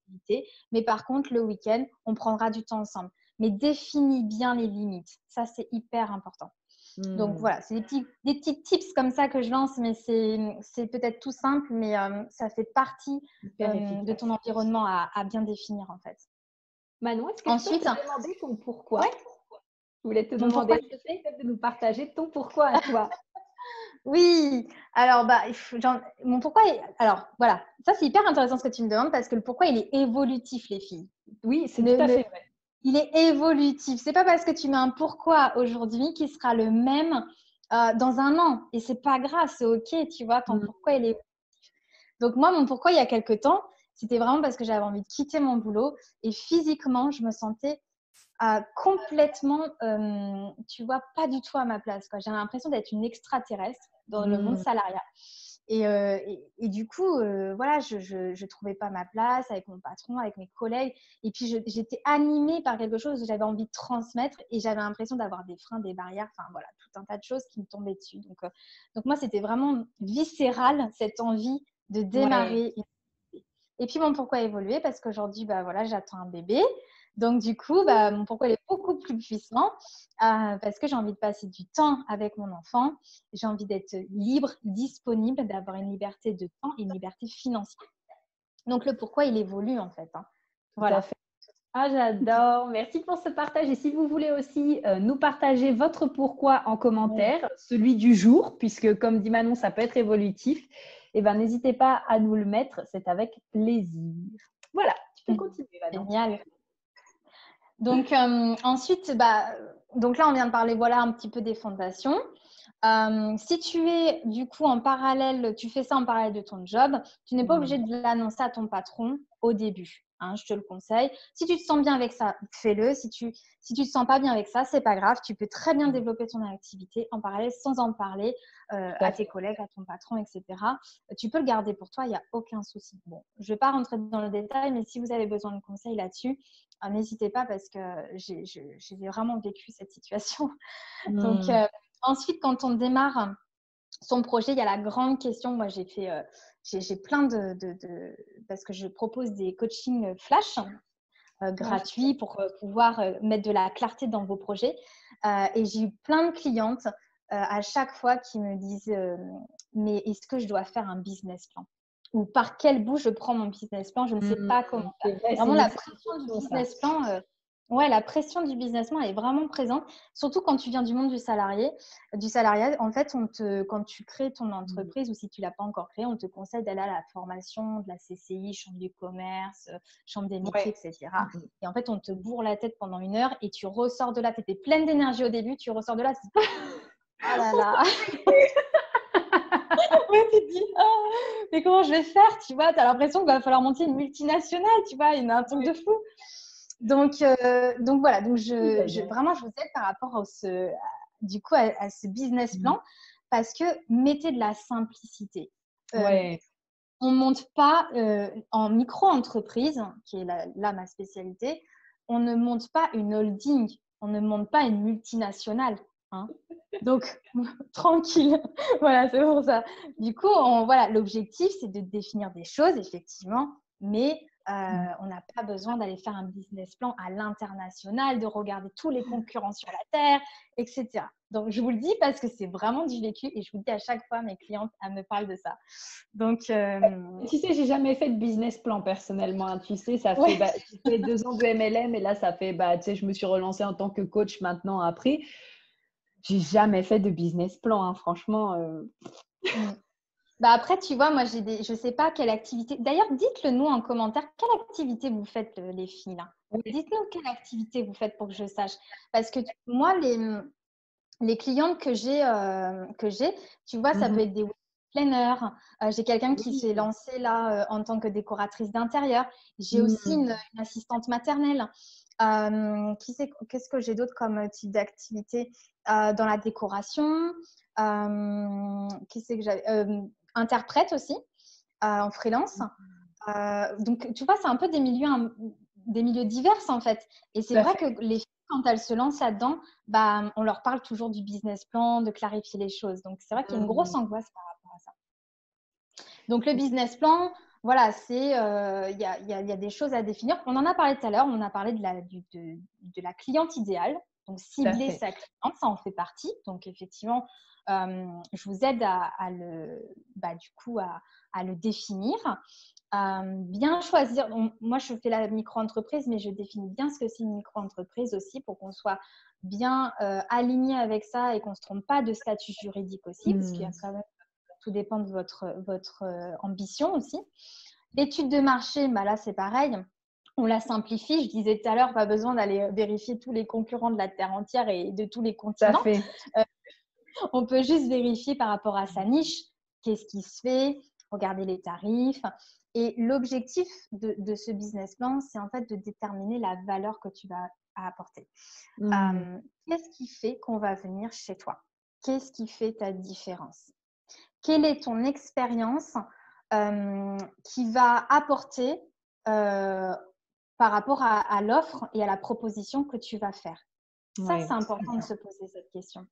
activités. Mais par contre, le week-end, on prendra du temps ensemble. Mais définis bien les limites. Ça, c'est hyper important. Mmh. Donc voilà, c'est des petits, des petits tips comme ça que je lance, mais c'est, c'est peut-être tout simple, mais euh, ça fait partie euh, de ton environnement à, à bien définir en fait. Manon, est-ce que Ensuite, je peux te demander ton pourquoi? Ouais. Je voulais te Mon demander de nous partager ton pourquoi à toi. Oui, alors bah, genre, mon pourquoi, est... alors voilà, ça c'est hyper intéressant ce que tu me demandes parce que le pourquoi il est évolutif les filles. Oui, c'est tout à fait vrai. Il est évolutif. C'est pas parce que tu mets un pourquoi aujourd'hui qu'il sera le même euh, dans un an et c'est pas grave, c'est ok, tu vois, ton mmh. pourquoi il est évolutif. Donc moi, mon pourquoi il y a quelques temps, c'était vraiment parce que j'avais envie de quitter mon boulot et physiquement, je me sentais euh, complètement, euh, tu vois, pas du tout à ma place. J'avais l'impression d'être une extraterrestre dans mmh. le monde salariat. Et, euh, et, et du coup, euh, voilà, je ne trouvais pas ma place avec mon patron, avec mes collègues. Et puis, je, j'étais animée par quelque chose que j'avais envie de transmettre et j'avais l'impression d'avoir des freins, des barrières, enfin voilà, tout un tas de choses qui me tombaient dessus. Donc, euh, donc moi, c'était vraiment viscéral, cette envie de démarrer. Ouais. Et puis, mon pourquoi évoluer parce qu'aujourd'hui, bah, voilà, j'attends un bébé. Donc, du coup, bah, mon pourquoi il est beaucoup plus puissant euh, parce que j'ai envie de passer du temps avec mon enfant. J'ai envie d'être libre, disponible, d'avoir une liberté de temps et une liberté financière. Donc, le pourquoi, il évolue en fait. Hein. Voilà. Tout à fait. Ah, j'adore. Merci pour ce partage. Et si vous voulez aussi euh, nous partager votre pourquoi en commentaire, oui. celui du jour, puisque comme dit Manon, ça peut être évolutif, eh ben, n'hésitez pas à nous le mettre. C'est avec plaisir. Voilà, tu peux continuer. Manon. Génial. Donc, euh, ensuite, bah, donc là, on vient de parler voilà, un petit peu des fondations. Euh, si tu es du coup en parallèle, tu fais ça en parallèle de ton job, tu n'es pas obligé de l'annoncer à ton patron au début. Hein, je te le conseille. Si tu te sens bien avec ça, fais-le. Si tu si tu te sens pas bien avec ça, c'est pas grave. Tu peux très bien développer ton activité en parallèle sans en parler euh, à tes collègues, à ton patron, et cetera. Tu peux le garder pour toi, il n'y a aucun souci. Bon, je vais pas rentrer dans le détail, mais si vous avez besoin de conseils là-dessus, euh, n'hésitez pas parce que j'ai, j'ai, j'ai vraiment vécu cette situation. Mmh. Donc euh, ensuite, quand on démarre son projet, il y a la grande question. Moi, j'ai fait, euh, j'ai, j'ai plein de, de, de, parce que je propose des coachings flash euh, gratuits pour euh, pouvoir euh, mettre de la clarté dans vos projets. Euh, et j'ai eu plein de clientes euh, à chaque fois qui me disent, euh, mais est-ce que je dois faire un business plan? Ou par quel bout je prends mon business plan? Je ne sais mmh. pas comment faire. Vrai, vraiment, la pression du business plan. Euh, Ouais, la pression du business plan est vraiment présente, surtout quand tu viens du monde du salarié, du salariat. En fait, on te, quand tu crées ton entreprise mmh. ou si tu ne l'as pas encore créée, on te conseille d'aller à la formation de la C C I, chambre du commerce, chambre des métiers, ouais. et cetera. Mmh. Et en fait, on te bourre la tête pendant une heure et tu ressors de là. Tu étais pleine d'énergie au début, tu ressors de là. Tu dis, oh là là. Ouais, tu te dis, oh, mais comment je vais faire? Tu vois, tu as l'impression qu'il va falloir monter une multinationale, tu vois, il y a un truc de fou. Donc, euh, donc voilà, donc je, je, vraiment, je vous aide par rapport à ce, à, du coup, à, à ce business plan parce que mettez de la simplicité. Euh, ouais. On ne monte pas euh, en micro-entreprise, qui est la, là ma spécialité, on ne monte pas une holding, on ne monte pas une multinationale. Hein. Donc, tranquille. Voilà, c'est pour ça. Du coup, on, voilà, l'objectif, c'est de définir des choses, effectivement, mais euh, on n'a pas besoin d'aller faire un business plan à l'international, de regarder tous les concurrents sur la Terre, et cetera. Donc, je vous le dis parce que c'est vraiment du vécu et je vous le dis à chaque fois, mes clientes, elles me parlent de ça. Donc, euh... tu sais, j'ai jamais fait de business plan personnellement. Tu sais, ça fait, ouais. bah, tu fais deux ans de M L M et là, ça fait, bah, tu sais, je me suis relancée en tant que coach maintenant après. J'ai jamais fait de business plan, hein, franchement. Euh... Mm. Bah après, tu vois, moi, j'ai des, je sais pas quelle activité. D'ailleurs, dites-le nous en commentaire. Quelle activité vous faites, les filles là? Oui. Dites-nous quelle activité vous faites pour que je sache. Parce que moi, les, les clientes que j'ai, euh, que j'ai, tu vois, ça mm-hmm. peut être des planners. Euh, j'ai quelqu'un qui oui. s'est lancé là euh, en tant que décoratrice d'intérieur. J'ai mm. aussi une, une assistante maternelle. Euh, qui sait, qu'est-ce que j'ai d'autre comme type d'activité euh, dans la décoration? Euh, qui sait que j'avais euh, interprète aussi euh, en freelance. Euh, donc, tu vois, c'est un peu des milieux, un, des milieux divers en fait. Et c'est vrai que les filles, quand elles se lancent là-dedans, bah, on leur parle toujours du business plan, de clarifier les choses. Donc, c'est vrai qu'il y a une grosse angoisse par rapport à ça. Donc, le business plan, voilà, c'est, euh, il y a, il y a- il y a des choses à définir. On en a parlé tout à l'heure, on a parlé de la, du- de, de la cliente idéale. Donc, Tout à cibler fait. sa cliente, ça en fait partie. Donc, effectivement, euh, je vous aide à, à le, bah, du coup, à, à le définir. Euh, bien choisir. On- moi, je fais la micro-entreprise, mais je définis bien ce que c'est une micro-entreprise aussi pour qu'on soit bien euh, aligné avec ça et qu'on ne se trompe pas de statut juridique aussi, parce qu'il y a Hmm. quand même, tout dépend de votre, votre euh, ambition aussi. L'étude de marché, bah là, c'est pareil. On la simplifie. Je disais tout à l'heure, pas besoin d'aller vérifier tous les concurrents de la Terre entière et de tous les Tout à continents. fait. On peut juste vérifier par rapport à sa niche, qu'est-ce qui se fait, regarder les tarifs. Et l'objectif de, de ce business plan, c'est en fait de déterminer la valeur que tu vas apporter. Hmm. Euh, qu'est-ce qui fait qu'on va venir chez toi? Qu'est-ce qui fait ta différence? Quelle est ton expérience euh, qui va apporter euh, par rapport à, à l'offre et à la proposition que tu vas faire? Ça, Ouais, c'est important de se poser cette question.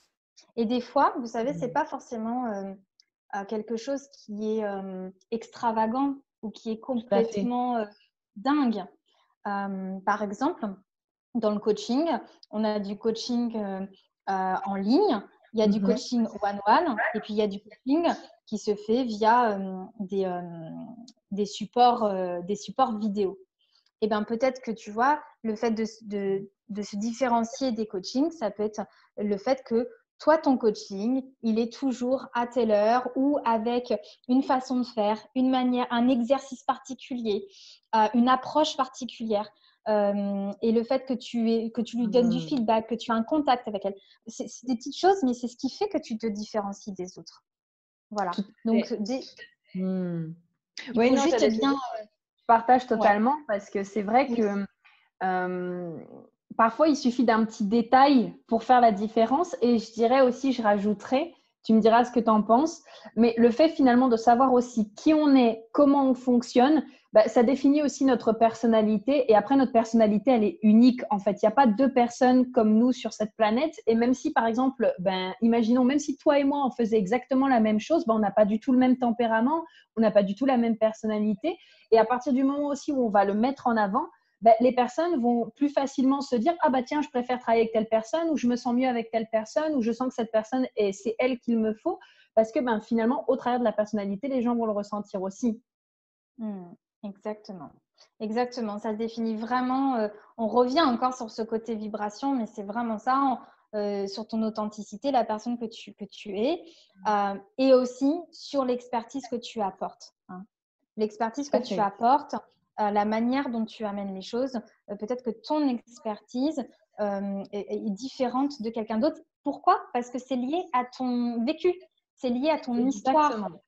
Et des fois, vous savez, c'est pas forcément euh, euh, quelque chose qui est euh, extravagant ou qui est tout à fait. complètement euh, dingue. Euh, par exemple, dans le coaching, on a du coaching euh, euh, en ligne, il y a du Mhm. coaching one-one et puis il y a du coaching qui se fait via euh, des, euh, des, supports, euh, des supports vidéo. Et bien peut-être que tu vois, le fait de, de, de se différencier des coachings, ça peut être le fait que toi, ton coaching, il est toujours à telle heure ou avec une façon de faire, une manière, un exercice particulier, euh, une approche particulière. Euh, et le fait que tu, aies, que tu lui donnes du Hmm. feedback, que tu as un contact avec elle, c'est, c'est des petites choses, mais c'est ce qui fait que tu te différencies des autres. Voilà. Tout à Donc, fait. des, Hmm. il Oui, faut non, juste j'allais te bien… dire, je partage Ouais. totalement parce que c'est vrai Oui. que euh, parfois il suffit d'un petit détail pour faire la différence. Et je dirais aussi, je rajouterais, tu me diras ce que tu en penses, mais le fait finalement de savoir aussi qui on est, comment on fonctionne, bah, ça définit aussi notre personnalité. Et après, notre personnalité, elle est unique. En fait, il n'y a pas deux personnes comme nous sur cette planète. Et même si, par exemple, ben, imaginons, même si toi et moi, on faisait exactement la même chose, ben, on n'a pas du tout le même tempérament, on n'a pas du tout la même personnalité. Et à partir du moment aussi où on va le mettre en avant, ben, les personnes vont plus facilement se dire « Ah bah tiens, je préfère travailler avec telle personne » ou « Je me sens mieux avec telle personne » ou « Je sens que cette personne, est, c'est elle qu'il me faut » parce que ben, finalement, au travers de la personnalité, les gens vont le ressentir aussi. Mmh, exactement. Exactement. Ça se définit vraiment. Euh, on revient encore sur ce côté vibration, mais c'est vraiment ça, en- euh, sur ton authenticité, la personne que tu, que tu es, euh, et aussi sur l'expertise que tu apportes, hein. L'expertise Tout que à tu fait. apportes, euh, la manière dont tu amènes les choses, euh, peut-être que ton expertise euh, est, est différente de quelqu'un d'autre. Pourquoi? Parce que c'est lié à ton vécu, c'est lié à ton histoire. Exactement.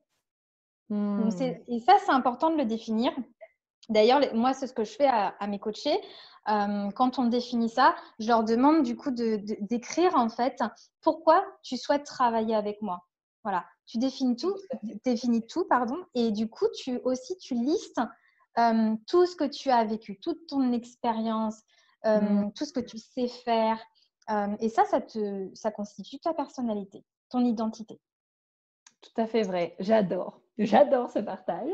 Donc Hmm. c'est, et ça, c'est important de le définir. D'ailleurs, moi, c'est ce que je fais à, à mes coachés. Euh, quand on définit ça, je leur demande du coup de, de, d'écrire en fait pourquoi tu souhaites travailler avec moi. Voilà, tu définis tout, définis tout, pardon, et du coup, tu aussi tu listes euh, tout ce que tu as vécu, toute ton expérience, Hmm. euh, tout ce que tu sais faire, euh, et ça, ça te, ça constitue ta personnalité, ton identité. Tout à fait vrai. J'adore. J'adore ce partage.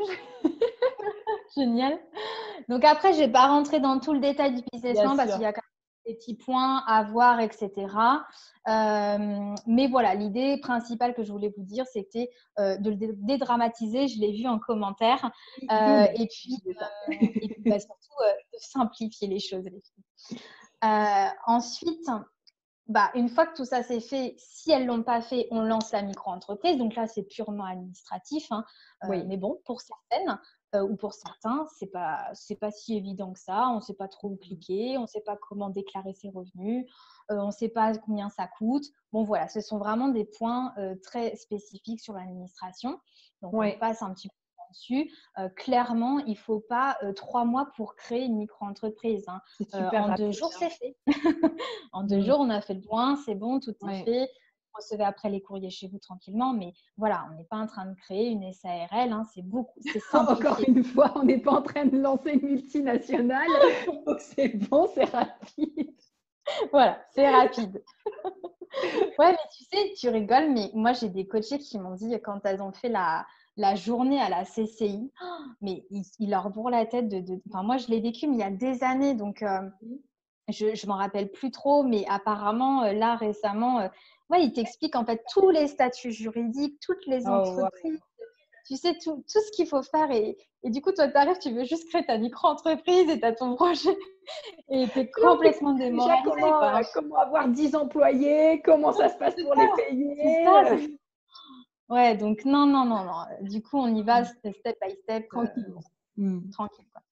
Génial. Donc après, je ne vais pas rentrer dans tout le détail du business Bien plan parce qu'il sûr. y a quand même des petits points à voir, et cetera. Euh, mais voilà, l'idée principale que je voulais vous dire, c'était euh, de le dédramatiser. Je l'ai vu en commentaire. Euh, Good. et puis, euh, et puis bah, surtout, euh, de simplifier les choses. Les filles. Euh, ensuite, bah, une fois que tout ça c'est fait, si elles ne l'ont pas fait, on lance la micro-entreprise. Donc là, c'est purement administratif, hein. Euh, Oui. mais bon, pour certaines euh, ou pour certains, ce n'est pas, c'est pas si évident que ça. On ne sait pas trop où cliquer, on ne sait pas comment déclarer ses revenus, euh, on ne sait pas combien ça coûte. Bon, voilà, ce sont vraiment des points euh, très spécifiques sur l'administration. Donc, on Oui. passe un petit peu dessus. Euh, clairement, il ne faut pas euh, trois mois pour créer une micro-entreprise, hein. C'est Euh, super en deux rapide. jours, Hein. c'est fait. En deux Hmm. jours, on a fait le point, c'est bon, tout est Oui. fait. Vous recevez après les courriers chez vous tranquillement. Mais voilà, on n'est pas en train de créer une S A R L, hein, c'est beaucoup, c'est Encore simplifié. une fois, on n'est pas en train de lancer une multinationale. Donc c'est bon, c'est rapide. Voilà, c'est rapide. Ouais, mais tu sais, tu rigoles, mais moi, j'ai des coachés qui m'ont dit quand elles ont fait la, la journée à la C C I, oh, mais ils, ils leur bourrent la tête. De, de... Enfin, moi, je l'ai vécu, mais il y a des années, donc euh, je ne m'en rappelle plus trop, mais apparemment, euh, là, récemment, euh, ouais, ils t'expliquent en fait tous les statuts juridiques, toutes les Oh, wow. entreprises. Tu sais tout, tout ce qu'il faut faire et, et du coup, toi, tu arrives, tu veux juste créer ta micro-entreprise et tu as ton projet et tu es Non, mais complètement déjà, démoralisé. comment, Quoi. euh, comment avoir dix employés, comment ça se passe C'est pour les ça, c'est payer. ça. euh, c'est- Ouais, donc non, non, non, non. Du coup, on y va step by step, euh, Tranquille. Mm. tranquille. Quoi.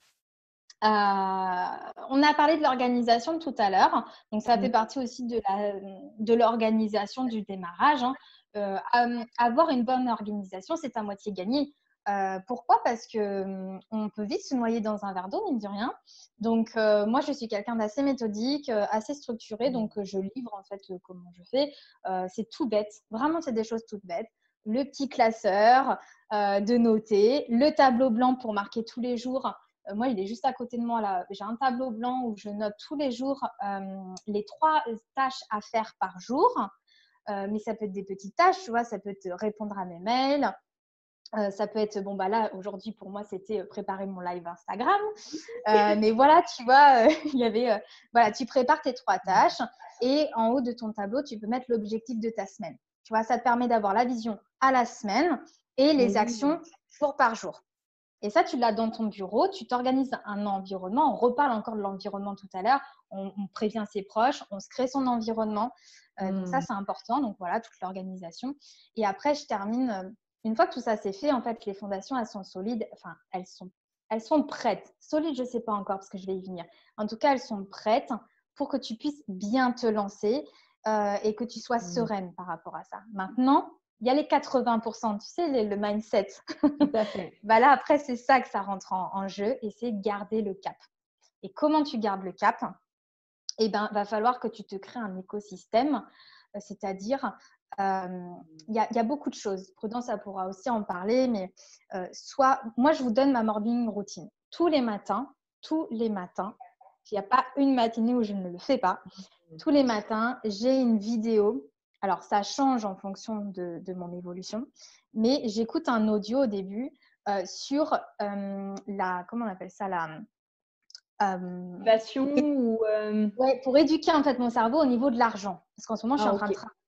Euh, on a parlé de l'organisation tout à l'heure, donc ça fait Mm. partie aussi de la, de l'organisation du démarrage. Hein. Euh, euh, avoir une bonne organisation, c'est à moitié gagné. Euh, pourquoi? Parce que hum, on peut vite se noyer dans un verre d'eau, mine de rien. Donc euh, moi, je suis quelqu'un d'assez méthodique, euh, assez structuré, donc euh, je livre en fait euh, comment je fais. Euh, c'est tout bête, vraiment, c'est des choses toutes bêtes. Le petit classeur euh, de noter, le tableau blanc pour marquer tous les jours. Euh, moi, il est juste à côté de moi là. J'ai un tableau blanc où je note tous les jours euh, les trois tâches à faire par jour. Euh, mais ça peut être des petites tâches, tu vois, ça peut être répondre à mes mails, euh, ça peut être, bon, bah là, aujourd'hui, pour moi, c'était préparer mon live Instagram. Euh, mais voilà, tu vois, euh, il y avait, euh, voilà, tu prépares tes trois tâches et en haut de ton tableau, tu peux mettre l'objectif de ta semaine. Tu vois, ça te permet d'avoir la vision à la semaine et les actions jour par jour. Et ça, tu l'as dans ton bureau, tu t'organises un environnement. On reparle encore de l'environnement tout à l'heure. On, on prévient ses proches, on se crée son environnement. Euh, donc ça, c'est important. Donc voilà, toute l'organisation. Et après, je termine. euh, Une fois que tout ça c'est fait, en fait, les fondations, elles sont solides. Enfin, elles sont, elles sont prêtes. Solides, je ne sais pas encore parce que je vais y venir. En tout cas, elles sont prêtes pour que tu puisses bien te lancer euh, et que tu sois Mm. sereine par rapport à ça. Maintenant, il y a les quatre-vingts pour cent, tu sais, le, le mindset. Tout à fait. Bah là, après, c'est ça que ça rentre en, en jeu et c'est garder le cap. Et comment tu gardes le cap? Eh bien, va falloir que tu te crées un écosystème, euh, c'est-à-dire, euh, il y, a, y a beaucoup de choses. Prudence, ça pourra aussi en parler, mais euh, soit, moi, je vous donne ma morning routine. Tous les matins, tous les matins, il n'y a pas une matinée où je ne le fais pas. Tous les matins, j'ai une vidéo. Alors, ça change en fonction de, de mon évolution, mais j'écoute un audio au début euh, sur euh, la, comment on appelle ça, la, euh, Motivation ou. euh, ouais, pour éduquer en fait mon cerveau au niveau de l'argent. Parce qu'en ce moment, je suis Ah, en train de ok. travailler.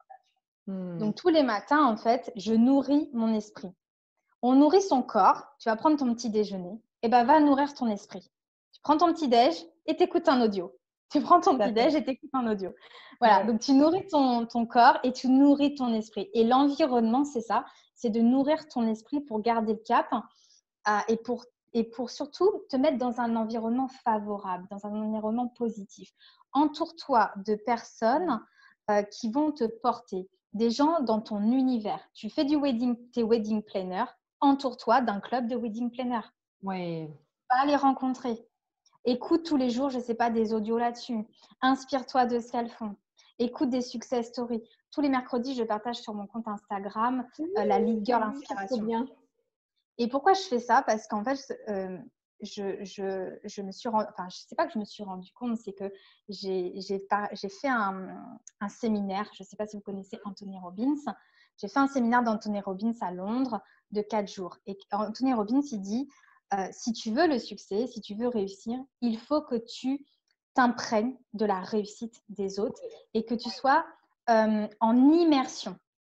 Mm. Donc, tous les matins, en fait, je nourris mon esprit. On nourrit son corps. Tu vas prendre ton petit déjeuner. Et ben, va nourrir ton esprit. Tu prends ton petit déj et t'écoutes un audio. Tu prends ton Tout à petit fait. déj et t'écoutes un audio. Voilà. Ouais. Donc, tu nourris ton, ton corps et tu nourris ton esprit. Et l'environnement, c'est ça. C'est de nourrir ton esprit pour garder le cap euh, et pour et pour surtout te mettre dans un environnement favorable, dans un environnement positif. Entoure-toi de personnes euh, qui vont te porter, des gens dans ton univers. Tu fais du wedding, tes wedding planners, entoure-toi d'un club de wedding planners. Ouais. Va les rencontrer. Écoute tous les jours, je ne sais pas, des audios là-dessus. Inspire-toi de ce qu'elles font. Écoute des success stories. Tous les mercredis, je partage sur mon compte Instagram euh, la Lead Girl Oui, c'est trop Inspiration. bien. Et pourquoi je fais ça? Parce qu'en fait, euh, je, je, je me suis rendu, enfin, je sais pas que je me suis rendu compte, c'est que j'ai, j'ai, par- j'ai fait un, un séminaire, je ne sais pas si vous connaissez Anthony Robbins, j'ai fait un séminaire d'Anthony Robbins à Londres de quatre jours. Et Anthony Robbins, il dit, euh, si tu veux le succès, si tu veux réussir, il faut que tu t'imprègnes de la réussite des autres et que tu sois euh, en immersion.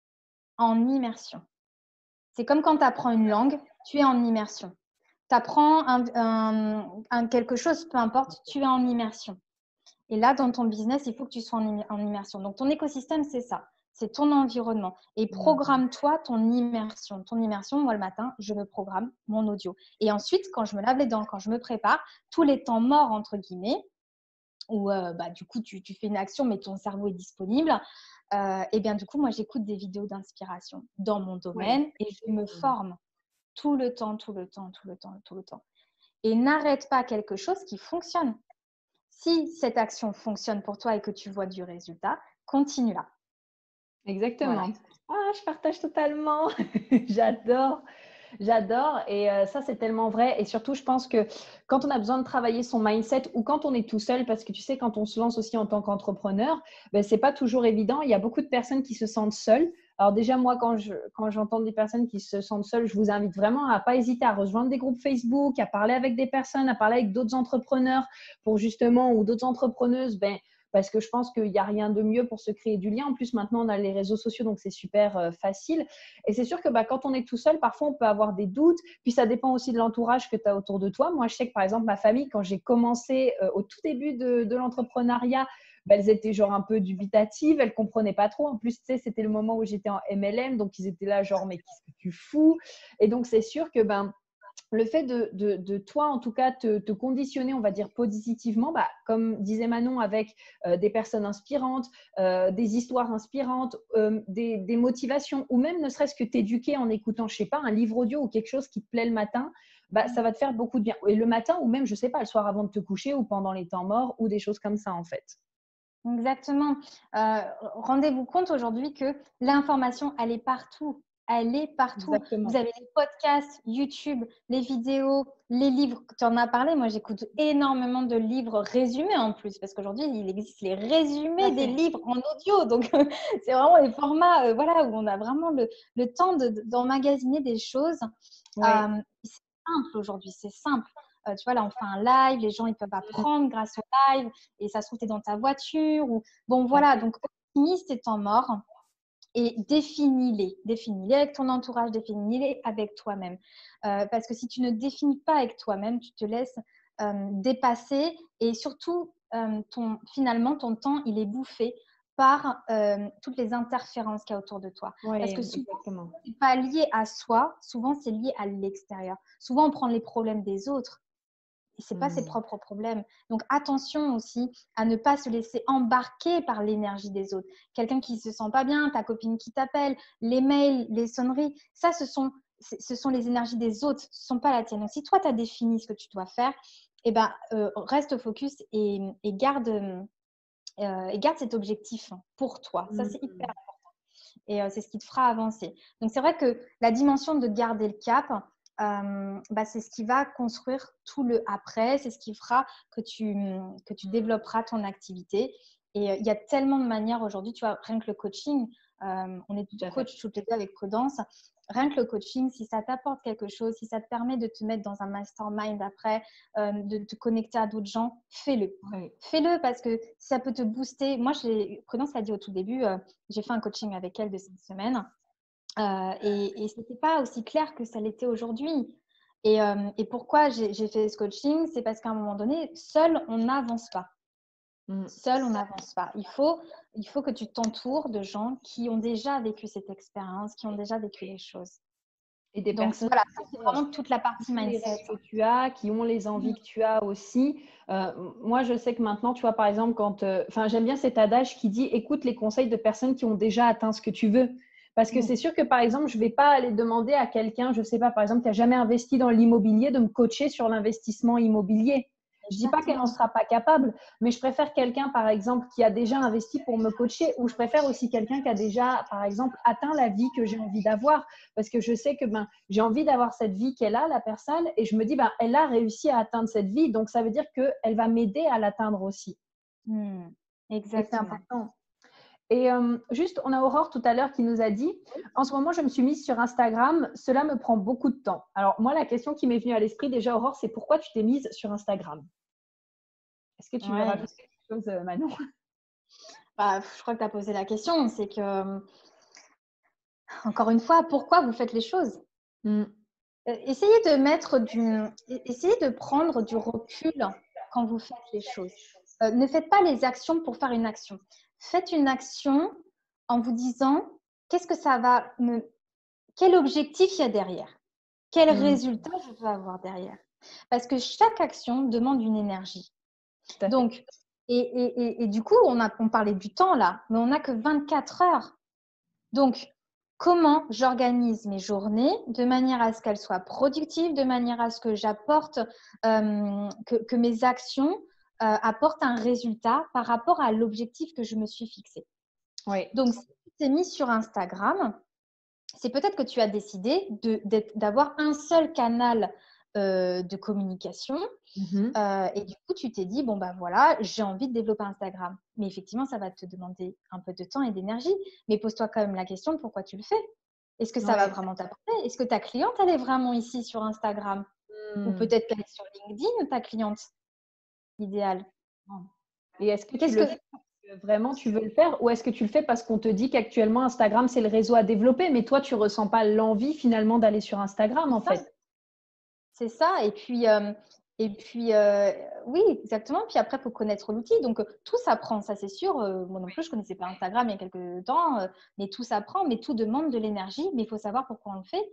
En immersion. C'est comme quand tu apprends une langue, tu es en immersion. Tu apprends un, un, un quelque chose, peu importe, tu es en immersion. Et là, dans ton business, il faut que tu sois en, en immersion. Donc, ton écosystème, c'est ça. C'est ton environnement. Et programme-toi ton immersion. Ton immersion, moi, le matin, je me programme mon audio. Et ensuite, quand je me lave les dents, quand je me prépare, tous les temps morts, entre guillemets, où euh, bah, du coup, tu, tu fais une action, mais ton cerveau est disponible, euh, et bien du coup, moi, j'écoute des vidéos d'inspiration dans mon domaine Ouais. et je me forme tout le temps, tout le temps, tout le temps, tout le temps. Et n'arrête pas quelque chose qui fonctionne. Si cette action fonctionne pour toi et que tu vois du résultat, continue là. Exactement. Voilà. Ah, je partage totalement. J'adore. J'adore et euh, ça c'est tellement vrai et surtout je pense que quand on a besoin de travailler son mindset ou quand on est tout seul parce que tu sais quand on se lance aussi en tant qu'entrepreneur, ben, c'est pas toujours évident. Il y a beaucoup de personnes qui se sentent seules. Alors déjà moi quand je quand j'entends des personnes qui se sentent seules, je vous invite vraiment à pas hésiter à rejoindre des groupes Facebook, à parler avec des personnes, à parler avec d'autres entrepreneurs pour justement ou d'autres entrepreneuses ben parce que je pense qu'il n'y a rien de mieux pour se créer du lien. En plus, maintenant, on a les réseaux sociaux, donc c'est super euh, facile. Et c'est sûr que bah, quand on est tout seul, parfois, on peut avoir des doutes. Puis, ça dépend aussi de l'entourage que tu as autour de toi. Moi, je sais que, par exemple, ma famille, quand j'ai commencé euh, au tout début de, de l'entrepreneuriat, bah, elles étaient genre un peu dubitatives, elles ne comprenaient pas trop. En plus, tu sais, c'était le moment où j'étais en M L M, donc ils étaient là genre, mais qu'est-ce que tu fous? Et donc, c'est sûr que ben, le fait de, de, de toi, en tout cas, te, te conditionner, on va dire, positivement, bah, comme disait Manon, avec euh, des personnes inspirantes, euh, des histoires inspirantes, euh, des, des motivations, ou même ne serait-ce que t'éduquer en écoutant, je sais pas, un livre audio ou quelque chose qui te plaît le matin, bah, ça va te faire beaucoup de bien. Et le matin, ou même, je sais pas, le soir avant de te coucher, ou pendant les temps morts, ou des choses comme ça, en fait. Exactement. Euh, rendez-vous compte aujourd'hui que l'information, elle est partout. Elle est partout. Exactement. Vous avez les podcasts, YouTube, les vidéos, les livres. Tu en as parlé. Moi, j'écoute énormément de livres résumés en plus, parce qu'aujourd'hui, il existe les résumés des livres en audio. Donc, c'est vraiment les formats euh, voilà, où on a vraiment le, le temps de, d'emmagasiner des choses. Oui. Euh, c'est simple aujourd'hui, c'est simple. Euh, tu vois, là, on fait un live, les gens, ils peuvent apprendre grâce au live et ça se trouve, tu es dans ta voiture. Ou... Bon, voilà, donc optimise tes temps morts et définis-les. Définis-les avec ton entourage, définis-les avec toi-même. Euh, parce que si tu ne définis pas avec toi-même, tu te laisses euh, dépasser et surtout, euh, ton, finalement, ton temps, il est bouffé par euh, toutes les interférences qu'il y a autour de toi. Oui, Parce que souvent, exactement. ce n'est pas lié à soi, souvent, c'est lié à l'extérieur. Souvent, on prend les problèmes des autres. Et ce n'est pas ses propres problèmes. Donc, attention aussi à ne pas se laisser embarquer par l'énergie des autres. Quelqu'un qui ne se sent pas bien, ta copine qui t'appelle, les mails, les sonneries, ça, ce sont, ce sont les énergies des autres, ce ne sont pas la tienne. Donc, si toi, tu as défini ce que tu dois faire, eh ben, euh, reste focus et, et, garde, euh, et garde cet objectif pour toi. Ça, c'est hyper important. Et euh, c'est ce qui te fera avancer. Donc, c'est vrai que la dimension de garder le cap, Euh, bah, c'est ce qui va construire tout le après, c'est ce qui fera que tu, que tu développeras ton activité. Et euh, il y a tellement de manières aujourd'hui, tu vois, rien que le coaching, euh, on est coach toutes les deux avec Prudence, rien que le coaching, si ça t'apporte quelque chose, si ça te permet de te mettre dans un mastermind après, euh, de te connecter à d'autres gens, fais-le. Oui. Fais-le parce que ça peut te booster. Moi, Prudence l'a dit au tout début, euh, j'ai fait un coaching avec elle de cette semaine. Euh, et, et ce n'était pas aussi clair que ça l'était aujourd'hui. Et, euh, et pourquoi j'ai, j'ai fait ce coaching, c'est parce qu'à un moment donné, seul, on n'avance pas. Mm. Seul, on n'avance pas. Il faut, il faut que tu t'entoures de gens qui ont déjà vécu cette expérience, qui ont déjà vécu les choses. Et des Donc, personnes voilà, c'est vraiment toute la partie mindset que tu as, qui ont les envies que tu as aussi. Euh, moi, je sais que maintenant, tu vois, par exemple, quand, enfin, euh, j'aime bien cet adage qui dit écoute les conseils de personnes qui ont déjà atteint ce que tu veux. Parce que c'est sûr que, par exemple, je ne vais pas aller demander à quelqu'un, je ne sais pas, par exemple, qui n'a jamais investi dans l'immobilier, de me coacher sur l'investissement immobilier. Je ne dis pas qu'elle n'en sera pas capable, mais je préfère quelqu'un, par exemple, qui a déjà investi pour me coacher, ou je préfère aussi quelqu'un qui a déjà, par exemple, atteint la vie que j'ai envie d'avoir. Parce que je sais que ben, j'ai envie d'avoir cette vie qu'elle a, la personne, et je me dis, ben, elle a réussi à atteindre cette vie, donc ça veut dire qu'elle va m'aider à l'atteindre aussi. Mmh, exactement. Et c'est important. Et euh, juste, on a Aurore tout à l'heure qui nous a dit « En ce moment, je me suis mise sur Instagram. Cela me prend beaucoup de temps. » Alors, moi, la question qui m'est venue à l'esprit déjà, Aurore, c'est pourquoi tu t'es mise sur Instagram? Est-ce que tu ouais. veux rajouter quelque chose, Manon? Bah, je crois que tu as posé la question. C'est que, encore une fois, pourquoi vous faites les choses? mm. Essayez de mettre du, essayez de prendre du recul quand vous faites les choses. Euh, ne faites pas les actions pour faire une action. Faites une action en vous disant qu'est-ce que ça va me, quel objectif il y a derrière, quel mmh. résultat je veux avoir derrière. Parce que chaque action demande une énergie. Donc, et, et, et, et du coup, on, a, on parlait du temps là, mais on n'a que vingt-quatre heures. Donc, comment j'organise mes journées de manière à ce qu'elles soient productives, de manière à ce que j'apporte, euh, que, que mes actions euh, apportent un résultat par rapport à l'objectif que je me suis fixé. Oui. Donc, si tu t'es mis sur Instagram, c'est peut-être que tu as décidé de, d'être- d'avoir un seul canal euh, de communication. Mhm. Euh, et du coup, tu t'es dit, bon, bah voilà, j'ai envie de développer Instagram. Mais effectivement, ça va te demander un peu de temps et d'énergie. Mais pose-toi quand même la question, pourquoi tu le fais? Est-ce que ça va Ouais. vraiment t'apporter? Est-ce que ta cliente, elle est vraiment ici sur Instagram? Ou Hmm. peut-être qu'elle est sur LinkedIn, ta cliente idéale? Et est-ce que tu Qu'est-ce le que… fais parce que vraiment tu veux le faire ou est-ce que tu le fais parce qu'on te dit qu'actuellement Instagram c'est le réseau à développer, mais toi tu ressens pas l'envie finalement d'aller sur Instagram en ça, fait? c'est ça. Et puis, euh, et puis euh, oui, exactement. Puis après, il faut connaître l'outil. Donc, euh, tout s'apprend, ça c'est sûr. Euh, moi non plus, je ne connaissais pas Instagram il y a quelques temps, euh, mais tout s'apprend, mais tout demande de l'énergie. Mais il faut savoir pourquoi on le fait.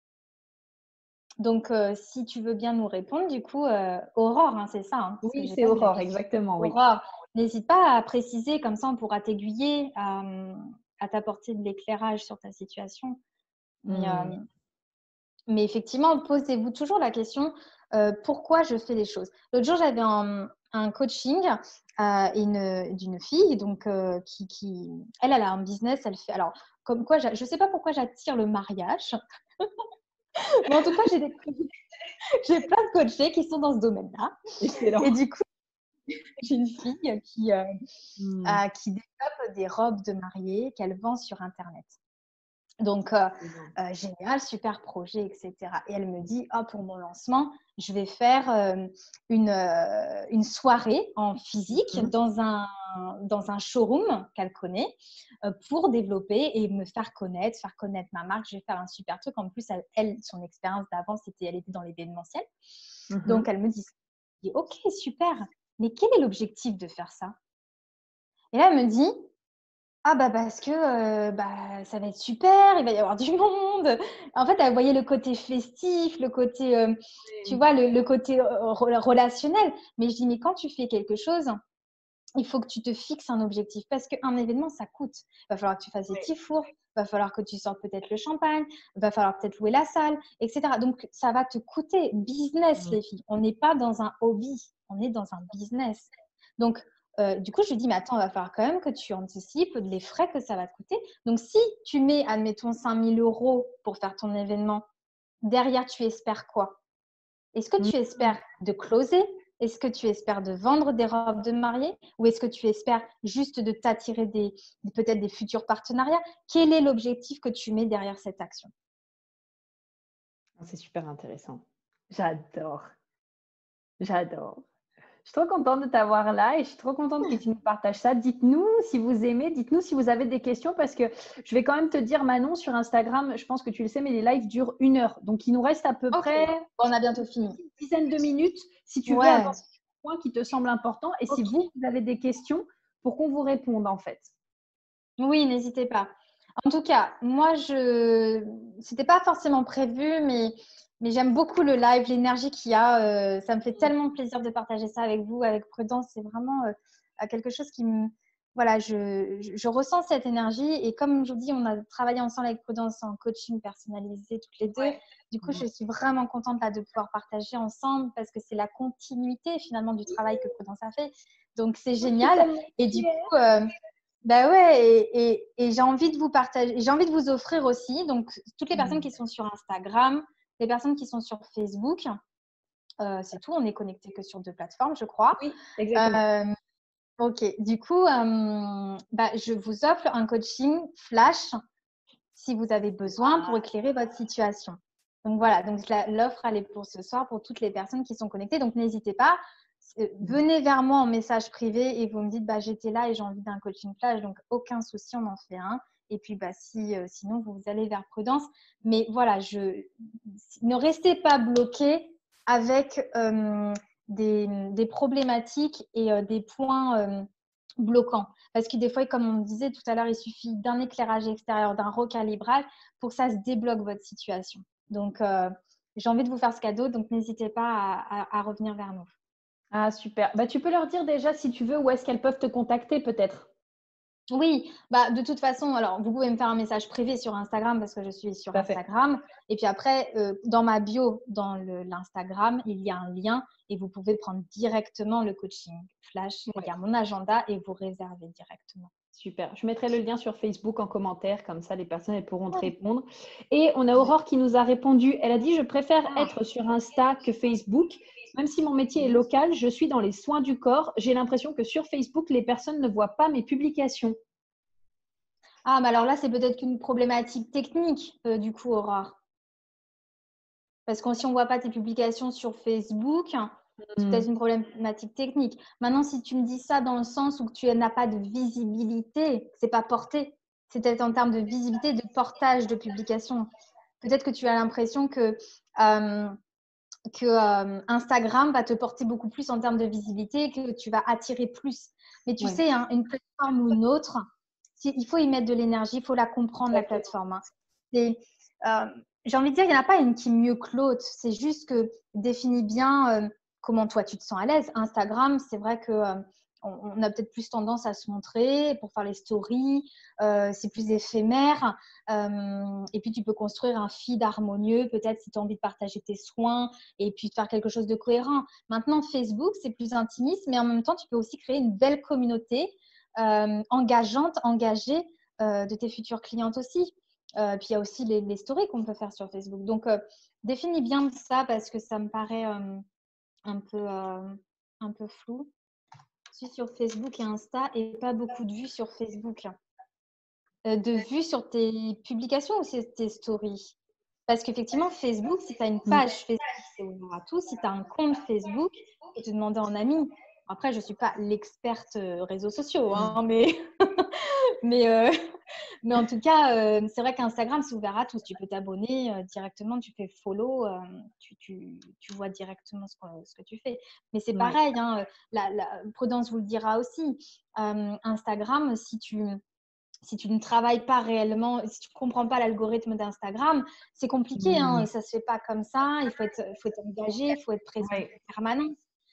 Donc, euh, si tu veux bien nous répondre, du coup, euh, Aurore, hein, c'est ça, hein, parce que Oui, j'ai c'est pas vu la Aurore, question. exactement, oui. Aurore, n'hésite pas à préciser, comme ça on pourra t'aiguiller, à, à t'apporter de l'éclairage sur ta situation. Mais, Hmm. euh, mais effectivement, posez-vous toujours la question, euh, pourquoi je fais les choses. L'autre jour, j'avais un, un coaching euh, une- d'une fille, donc euh, qui, qui, elle, elle a un business, elle fait, alors, comme quoi, je ne sais pas pourquoi j'attire le mariage, mais en tout cas, j'ai des, j'ai plein de coachés qui sont dans ce domaine-là. Et Excellent. du coup, j'ai une fille qui, euh, Hmm. euh, qui développe des robes de mariée qu'elle vend sur Internet. Donc, euh, euh, génial, super projet, et cetera. Et elle me dit, oh, pour mon lancement, je vais faire euh, une, euh, une soirée en physique Mhm. dans un, dans un showroom qu'elle connaît euh, pour développer et me faire connaître, faire connaître ma marque. Je vais faire un super truc. En plus, elle, elle son expérience d'avant, c'était elle était dans l'événementiel. Donc, Mhm. elle me dit, je dis, ok, super. Mais quel est l'objectif de faire ça? Et là, elle me dit, ah bah parce que euh, bah, ça va être super, il va y avoir du monde. En fait, elle voyait le côté festif, le côté, euh, tu vois, le, le côté euh, relationnel. Mais je dis, mais quand tu fais quelque chose, il faut que tu te fixes un objectif parce qu'un événement, ça coûte. Il va falloir que tu fasses des petits fours, il va falloir que tu sortes peut-être le champagne, il va falloir peut-être louer la salle, et cetera. Donc, ça va te coûter. Business, Hmm. les filles. On n'est pas dans un hobby, on est dans un business. Donc, euh, du coup, je lui dis, mais attends, il va falloir quand même que tu anticipes les frais que ça va te coûter. Donc, si tu mets, admettons, cinq mille euros pour faire ton événement, derrière, tu espères quoi? Est-ce que Hmm. tu espères de closer? Est-ce que tu espères de vendre des robes de mariée? Ou est-ce que tu espères juste de t'attirer des, peut-être des futurs partenariats? Quel est l'objectif que tu mets derrière cette action? C'est super intéressant. J'adore. J'adore. Je suis trop contente de t'avoir là et je suis trop contente que tu nous partages ça. Dites-nous si vous aimez, dites-nous si vous avez des questions parce que je vais quand même te dire, Manon, sur Instagram, je pense que tu le sais, mais les lives durent une heure. Donc, il nous reste à peu Ok, près on a bientôt fini. une dizaine de minutes si tu veux Ouais, aborder un point qui te semble important et si ok. vous, vous avez des questions pour qu'on vous réponde en fait. Oui, n'hésitez pas. En tout cas, moi, je, c'était pas forcément prévu, mais, mais j'aime beaucoup le live, l'énergie qu'il y a. Euh, ça me fait tellement plaisir de partager ça avec vous, avec Prudence. C'est vraiment euh, quelque chose qui me, voilà, je, je, je ressens cette énergie. Et comme je vous dis, on a travaillé ensemble avec Prudence en coaching personnalisé toutes les deux. Ouais. Du coup, je suis vraiment contente là de pouvoir partager ensemble parce que c'est la continuité finalement du travail que Prudence a fait. Donc, c'est Moi, je suis génial. tellement Et du fière. coup, euh, bah ouais, et, et, et j'ai envie de vous partager, j'ai envie de vous offrir aussi, donc toutes les personnes qui sont sur Instagram, les personnes qui sont sur Facebook, euh, c'est tout, on est connecté que sur deux plateformes, je crois. Oui, exactement. Euh, ok, du coup, euh, bah, je vous offre un coaching flash si vous avez besoin pour éclairer votre situation. Donc voilà, donc la- l'offre elle est pour ce soir pour toutes les personnes qui sont connectées, donc n'hésitez pas. Euh, Venez vers moi en message privé et vous me dites bah, j'étais là et j'ai envie d'un coaching flash, donc aucun souci, on en fait un. Et puis bah, si, euh, sinon, vous, vous allez vers Prudence. Mais voilà, je, ne restez pas bloqués avec euh, des, des, problématiques et euh, des points euh, bloquants. Parce que des fois, comme on disait tout à l'heure, il suffit d'un éclairage extérieur, d'un recalibrage pour que ça se débloque votre situation. Donc, euh, j'ai envie de vous faire ce cadeau, donc n'hésitez pas à, à, à revenir vers nous. Ah, super. Bah, tu peux leur dire déjà, si tu veux, où est-ce qu'elles peuvent te contacter peut-être. Oui, bah, de toute façon, alors vous pouvez me faire un message privé sur Instagram parce que je suis sur Tout à fait. Instagram. Et puis après, euh, dans ma bio, dans le- l'Instagram, il y a un lien et vous pouvez prendre directement le coaching flash. Il y Ouais, a mon agenda et vous réservez directement. super. Je mettrai le lien sur Facebook en commentaire, comme ça les personnes elles pourront te Ouais. répondre. Et on a Aurore qui nous a répondu. Elle a dit, je préfère Ah, être sur Insta que Facebook. Même si mon métier est local, je suis dans les soins du corps. J'ai l'impression que sur Facebook, les personnes ne voient pas mes publications. Ah, mais alors là, c'est peut-être qu'une problématique technique, euh, du coup, Aurore. Parce que si on ne voit pas tes publications sur Facebook, c'est peut-être Hmm. une problématique technique. Maintenant, si tu me dis ça dans le sens où tu n'as pas de visibilité, c'est pas porté, c'est peut-être en termes de visibilité, de portage de publication. Peut-être que tu as l'impression que, euh, que euh, Instagram va te porter beaucoup plus en termes de visibilité, que tu vas attirer plus. Mais tu Ouais, sais, hein, une plateforme ou une autre, il faut y mettre de l'énergie, il faut la comprendre, la exactement. plateforme. Hein. C'est, euh, j'ai envie de dire, il n'y en a pas une qui est mieux que l'autre. C'est juste que définis bien euh, comment toi tu te sens à l'aise. Instagram, c'est vrai que euh, on, on a peut-être plus tendance à se montrer pour faire les stories. Euh, c'est plus éphémère. Euh, et puis tu peux construire un feed harmonieux, peut-être si tu as envie de partager tes soins et puis de faire quelque chose de cohérent. Maintenant, Facebook, c'est plus intimiste, mais en même temps, tu peux aussi créer une belle communauté euh, engageante, engagée euh, de tes futures clientes aussi. Euh, puis il y a aussi les, les stories qu'on peut faire sur Facebook. Donc, euh, définis bien ça parce que ça me paraît euh, un, peu, euh, un peu flou. Je suis sur Facebook et Insta et pas beaucoup de vues sur Facebook. Euh, de vues sur tes publications ou sur tes stories? Parce qu'effectivement, Facebook, si tu as une Hmm. page Facebook, c'est ouvert à tous. Si tu as un compte Facebook, il faut te demander en ami. Après, je ne suis pas l'experte euh, réseaux sociaux, hein, mais, mais, euh, mais en tout cas, euh, c'est vrai qu'Instagram, c'est ouvert à tous. Tu peux t'abonner euh, directement, tu fais follow, euh, tu, tu, tu vois directement ce que, ce que tu fais. Mais c'est Ouais. pareil, hein, la, la, Prudence vous le dira aussi. Euh, Instagram, si tu si tu ne travailles pas réellement, si tu ne comprends pas l'algorithme d'Instagram, c'est compliqué, hein, Hmm. ça ne se fait pas comme ça, il faut être, faut être engagé, il faut être présent Ouais. en permanence.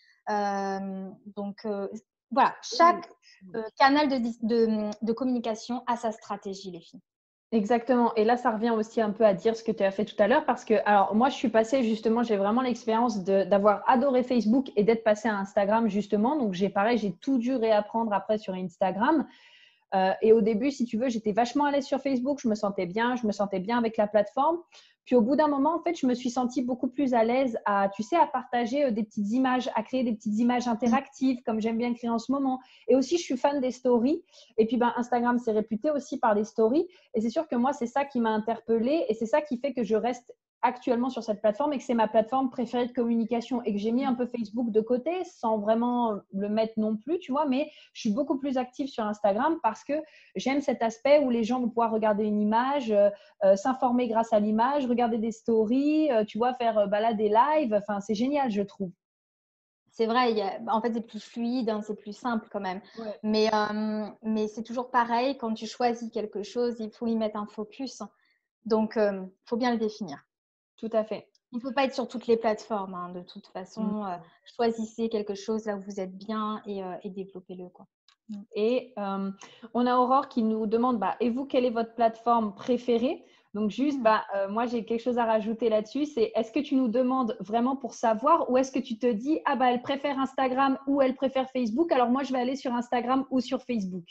Euh, donc, euh, voilà, chaque euh, canal de, de, de communication a sa stratégie, les filles. Exactement. Et là, ça revient aussi un peu à dire ce que tu as fait tout à l'heure parce que, alors, moi, je suis passée justement, j'ai vraiment l'expérience de- d'avoir adoré Facebook et d'être passée à Instagram justement. Donc, j'ai pareil, j'ai tout dû réapprendre après sur Instagram. Euh, et au début, si tu veux, j'étais vachement à l'aise sur Facebook, je me sentais bien, je me sentais bien avec la plateforme. Puis au bout d'un moment, en fait, je me suis sentie beaucoup plus à l'aise à, tu sais, à partager euh, des petites images, à créer des petites images interactives, comme j'aime bien créer en ce moment. Et aussi, je suis fan des stories. Et puis, ben, Instagram, c'est réputé aussi par les stories. Et c'est sûr que moi, c'est ça qui m'a interpellée et c'est ça qui fait que je reste actuellement sur cette plateforme et que c'est ma plateforme préférée de communication et que j'ai mis un peu Facebook de côté sans vraiment le mettre non plus, tu vois, mais je suis beaucoup plus active sur Instagram parce que j'aime cet aspect où les gens vont pouvoir regarder une image, euh, euh, s'informer grâce à l'image, regarder des stories, euh, tu vois, faire euh, balade des lives. Enfin, c'est génial, je trouve. C'est vrai, il y a, en fait, c'est plus fluide, hein, c'est plus simple quand même. Ouais. Mais, euh, mais c'est toujours pareil, quand tu choisis quelque chose, il faut y mettre un focus. Donc, il euh, faut bien le définir. Tout à fait. Il ne faut pas être sur toutes les plateformes, hein, de toute Mm. façon. Euh, choisissez quelque chose là où vous êtes bien et, euh, et développez-le, quoi. Mm. Et euh, on a Aurore qui nous demande, bah, et vous, quelle est votre plateforme préférée? Donc juste, Mm. bah, euh, moi j'ai quelque chose à rajouter là-dessus, c'est est-ce que tu nous demandes vraiment pour savoir ou est-ce que tu te dis, ah bah elle préfère Instagram ou elle préfère Facebook, alors moi je vais aller sur Instagram ou sur Facebook,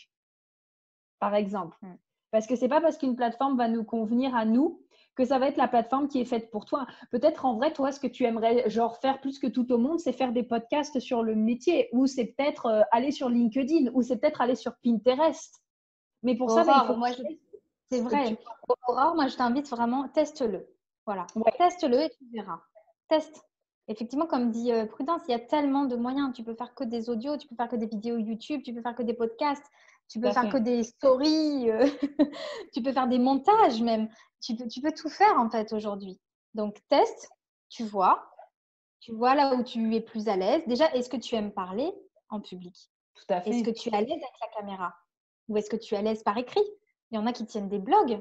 par exemple. Mm. Parce que c'est pas parce qu'une plateforme va nous convenir à nous que ça va être la plateforme qui est faite pour toi. Peut-être en vrai, toi, ce que tu aimerais genre faire plus que tout au monde, c'est faire des podcasts sur le métier, ou c'est peut-être euh, aller sur LinkedIn, ou c'est peut-être aller sur Pinterest. Mais pour ça, bah, il faut Aurore, moi, je... c'est et que tu... vrai. Aurore, moi, je t'invite vraiment, teste-le. Voilà. Ouais, Teste-le et tu verras. Teste. Effectivement, comme dit euh, Prudence, il y a tellement de moyens. Tu peux faire que des audios, tu peux faire que des vidéos YouTube, tu peux faire que des podcasts, tu tout peux à faire que fait. des stories, euh, tu peux faire des montages même. Tu peux, tu peux tout faire en fait aujourd'hui. Donc, teste, tu vois, tu vois là où tu es plus à l'aise. Déjà, est-ce que tu aimes parler en public? Tout à Est-ce que fait. tu es à l'aise avec la caméra? Ou est-ce que tu es à l'aise par écrit? Il y en a qui tiennent des blogs.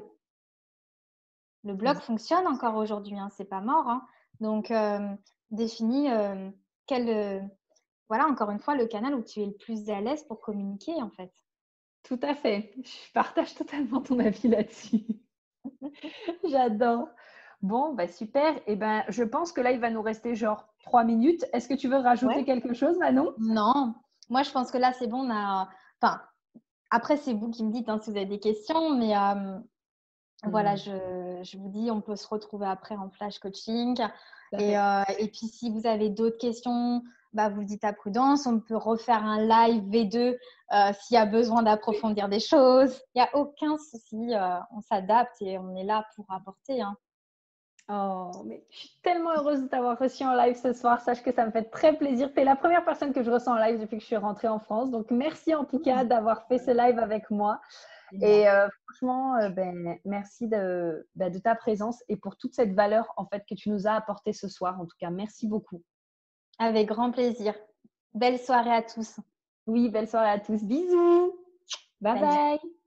Le blog fonctionne encore aujourd'hui, hein, c'est pas mort. Hein. Donc, euh, définis euh, quel, euh, voilà, encore une fois, le canal où tu es le plus à l'aise pour communiquer, en fait. Tout à fait. Je partage totalement ton avis là-dessus. J'adore. Bon, bah super. Et ben, je pense que là, il va nous rester genre trois minutes. Est-ce que tu veux rajouter Ouais. quelque chose, Manon? Non, moi je pense que là c'est bon. On a... Enfin, après c'est vous qui me dites hein, si vous avez des questions, mais euh, voilà, Hmm, je, je vous dis, on peut se retrouver après en flash coaching. tout à Et, fait. euh, et puis si vous avez d'autres questions, bah, vous le dites à Prudence. On peut refaire un live V deux euh, s'il y a besoin Oui. d'approfondir des choses. Il n'y a aucun souci. euh, on s'adapte et on est là pour apporter. Hein. Oh, mais je suis tellement heureuse de t'avoir reçu en live ce soir. Sache que ça me fait très plaisir. Tu es la première personne que je reçois en live depuis que je suis rentrée en France. Donc, merci en tout cas d'avoir fait ce live avec moi. Génial. Et euh, franchement, euh, ben, merci de, ben, de ta présence et pour toute cette valeur en fait que tu nous as apportée ce soir. En tout cas, merci beaucoup. Avec grand plaisir. Belle soirée à tous. Oui, belle soirée à tous. Bisous. Bye Salut. bye.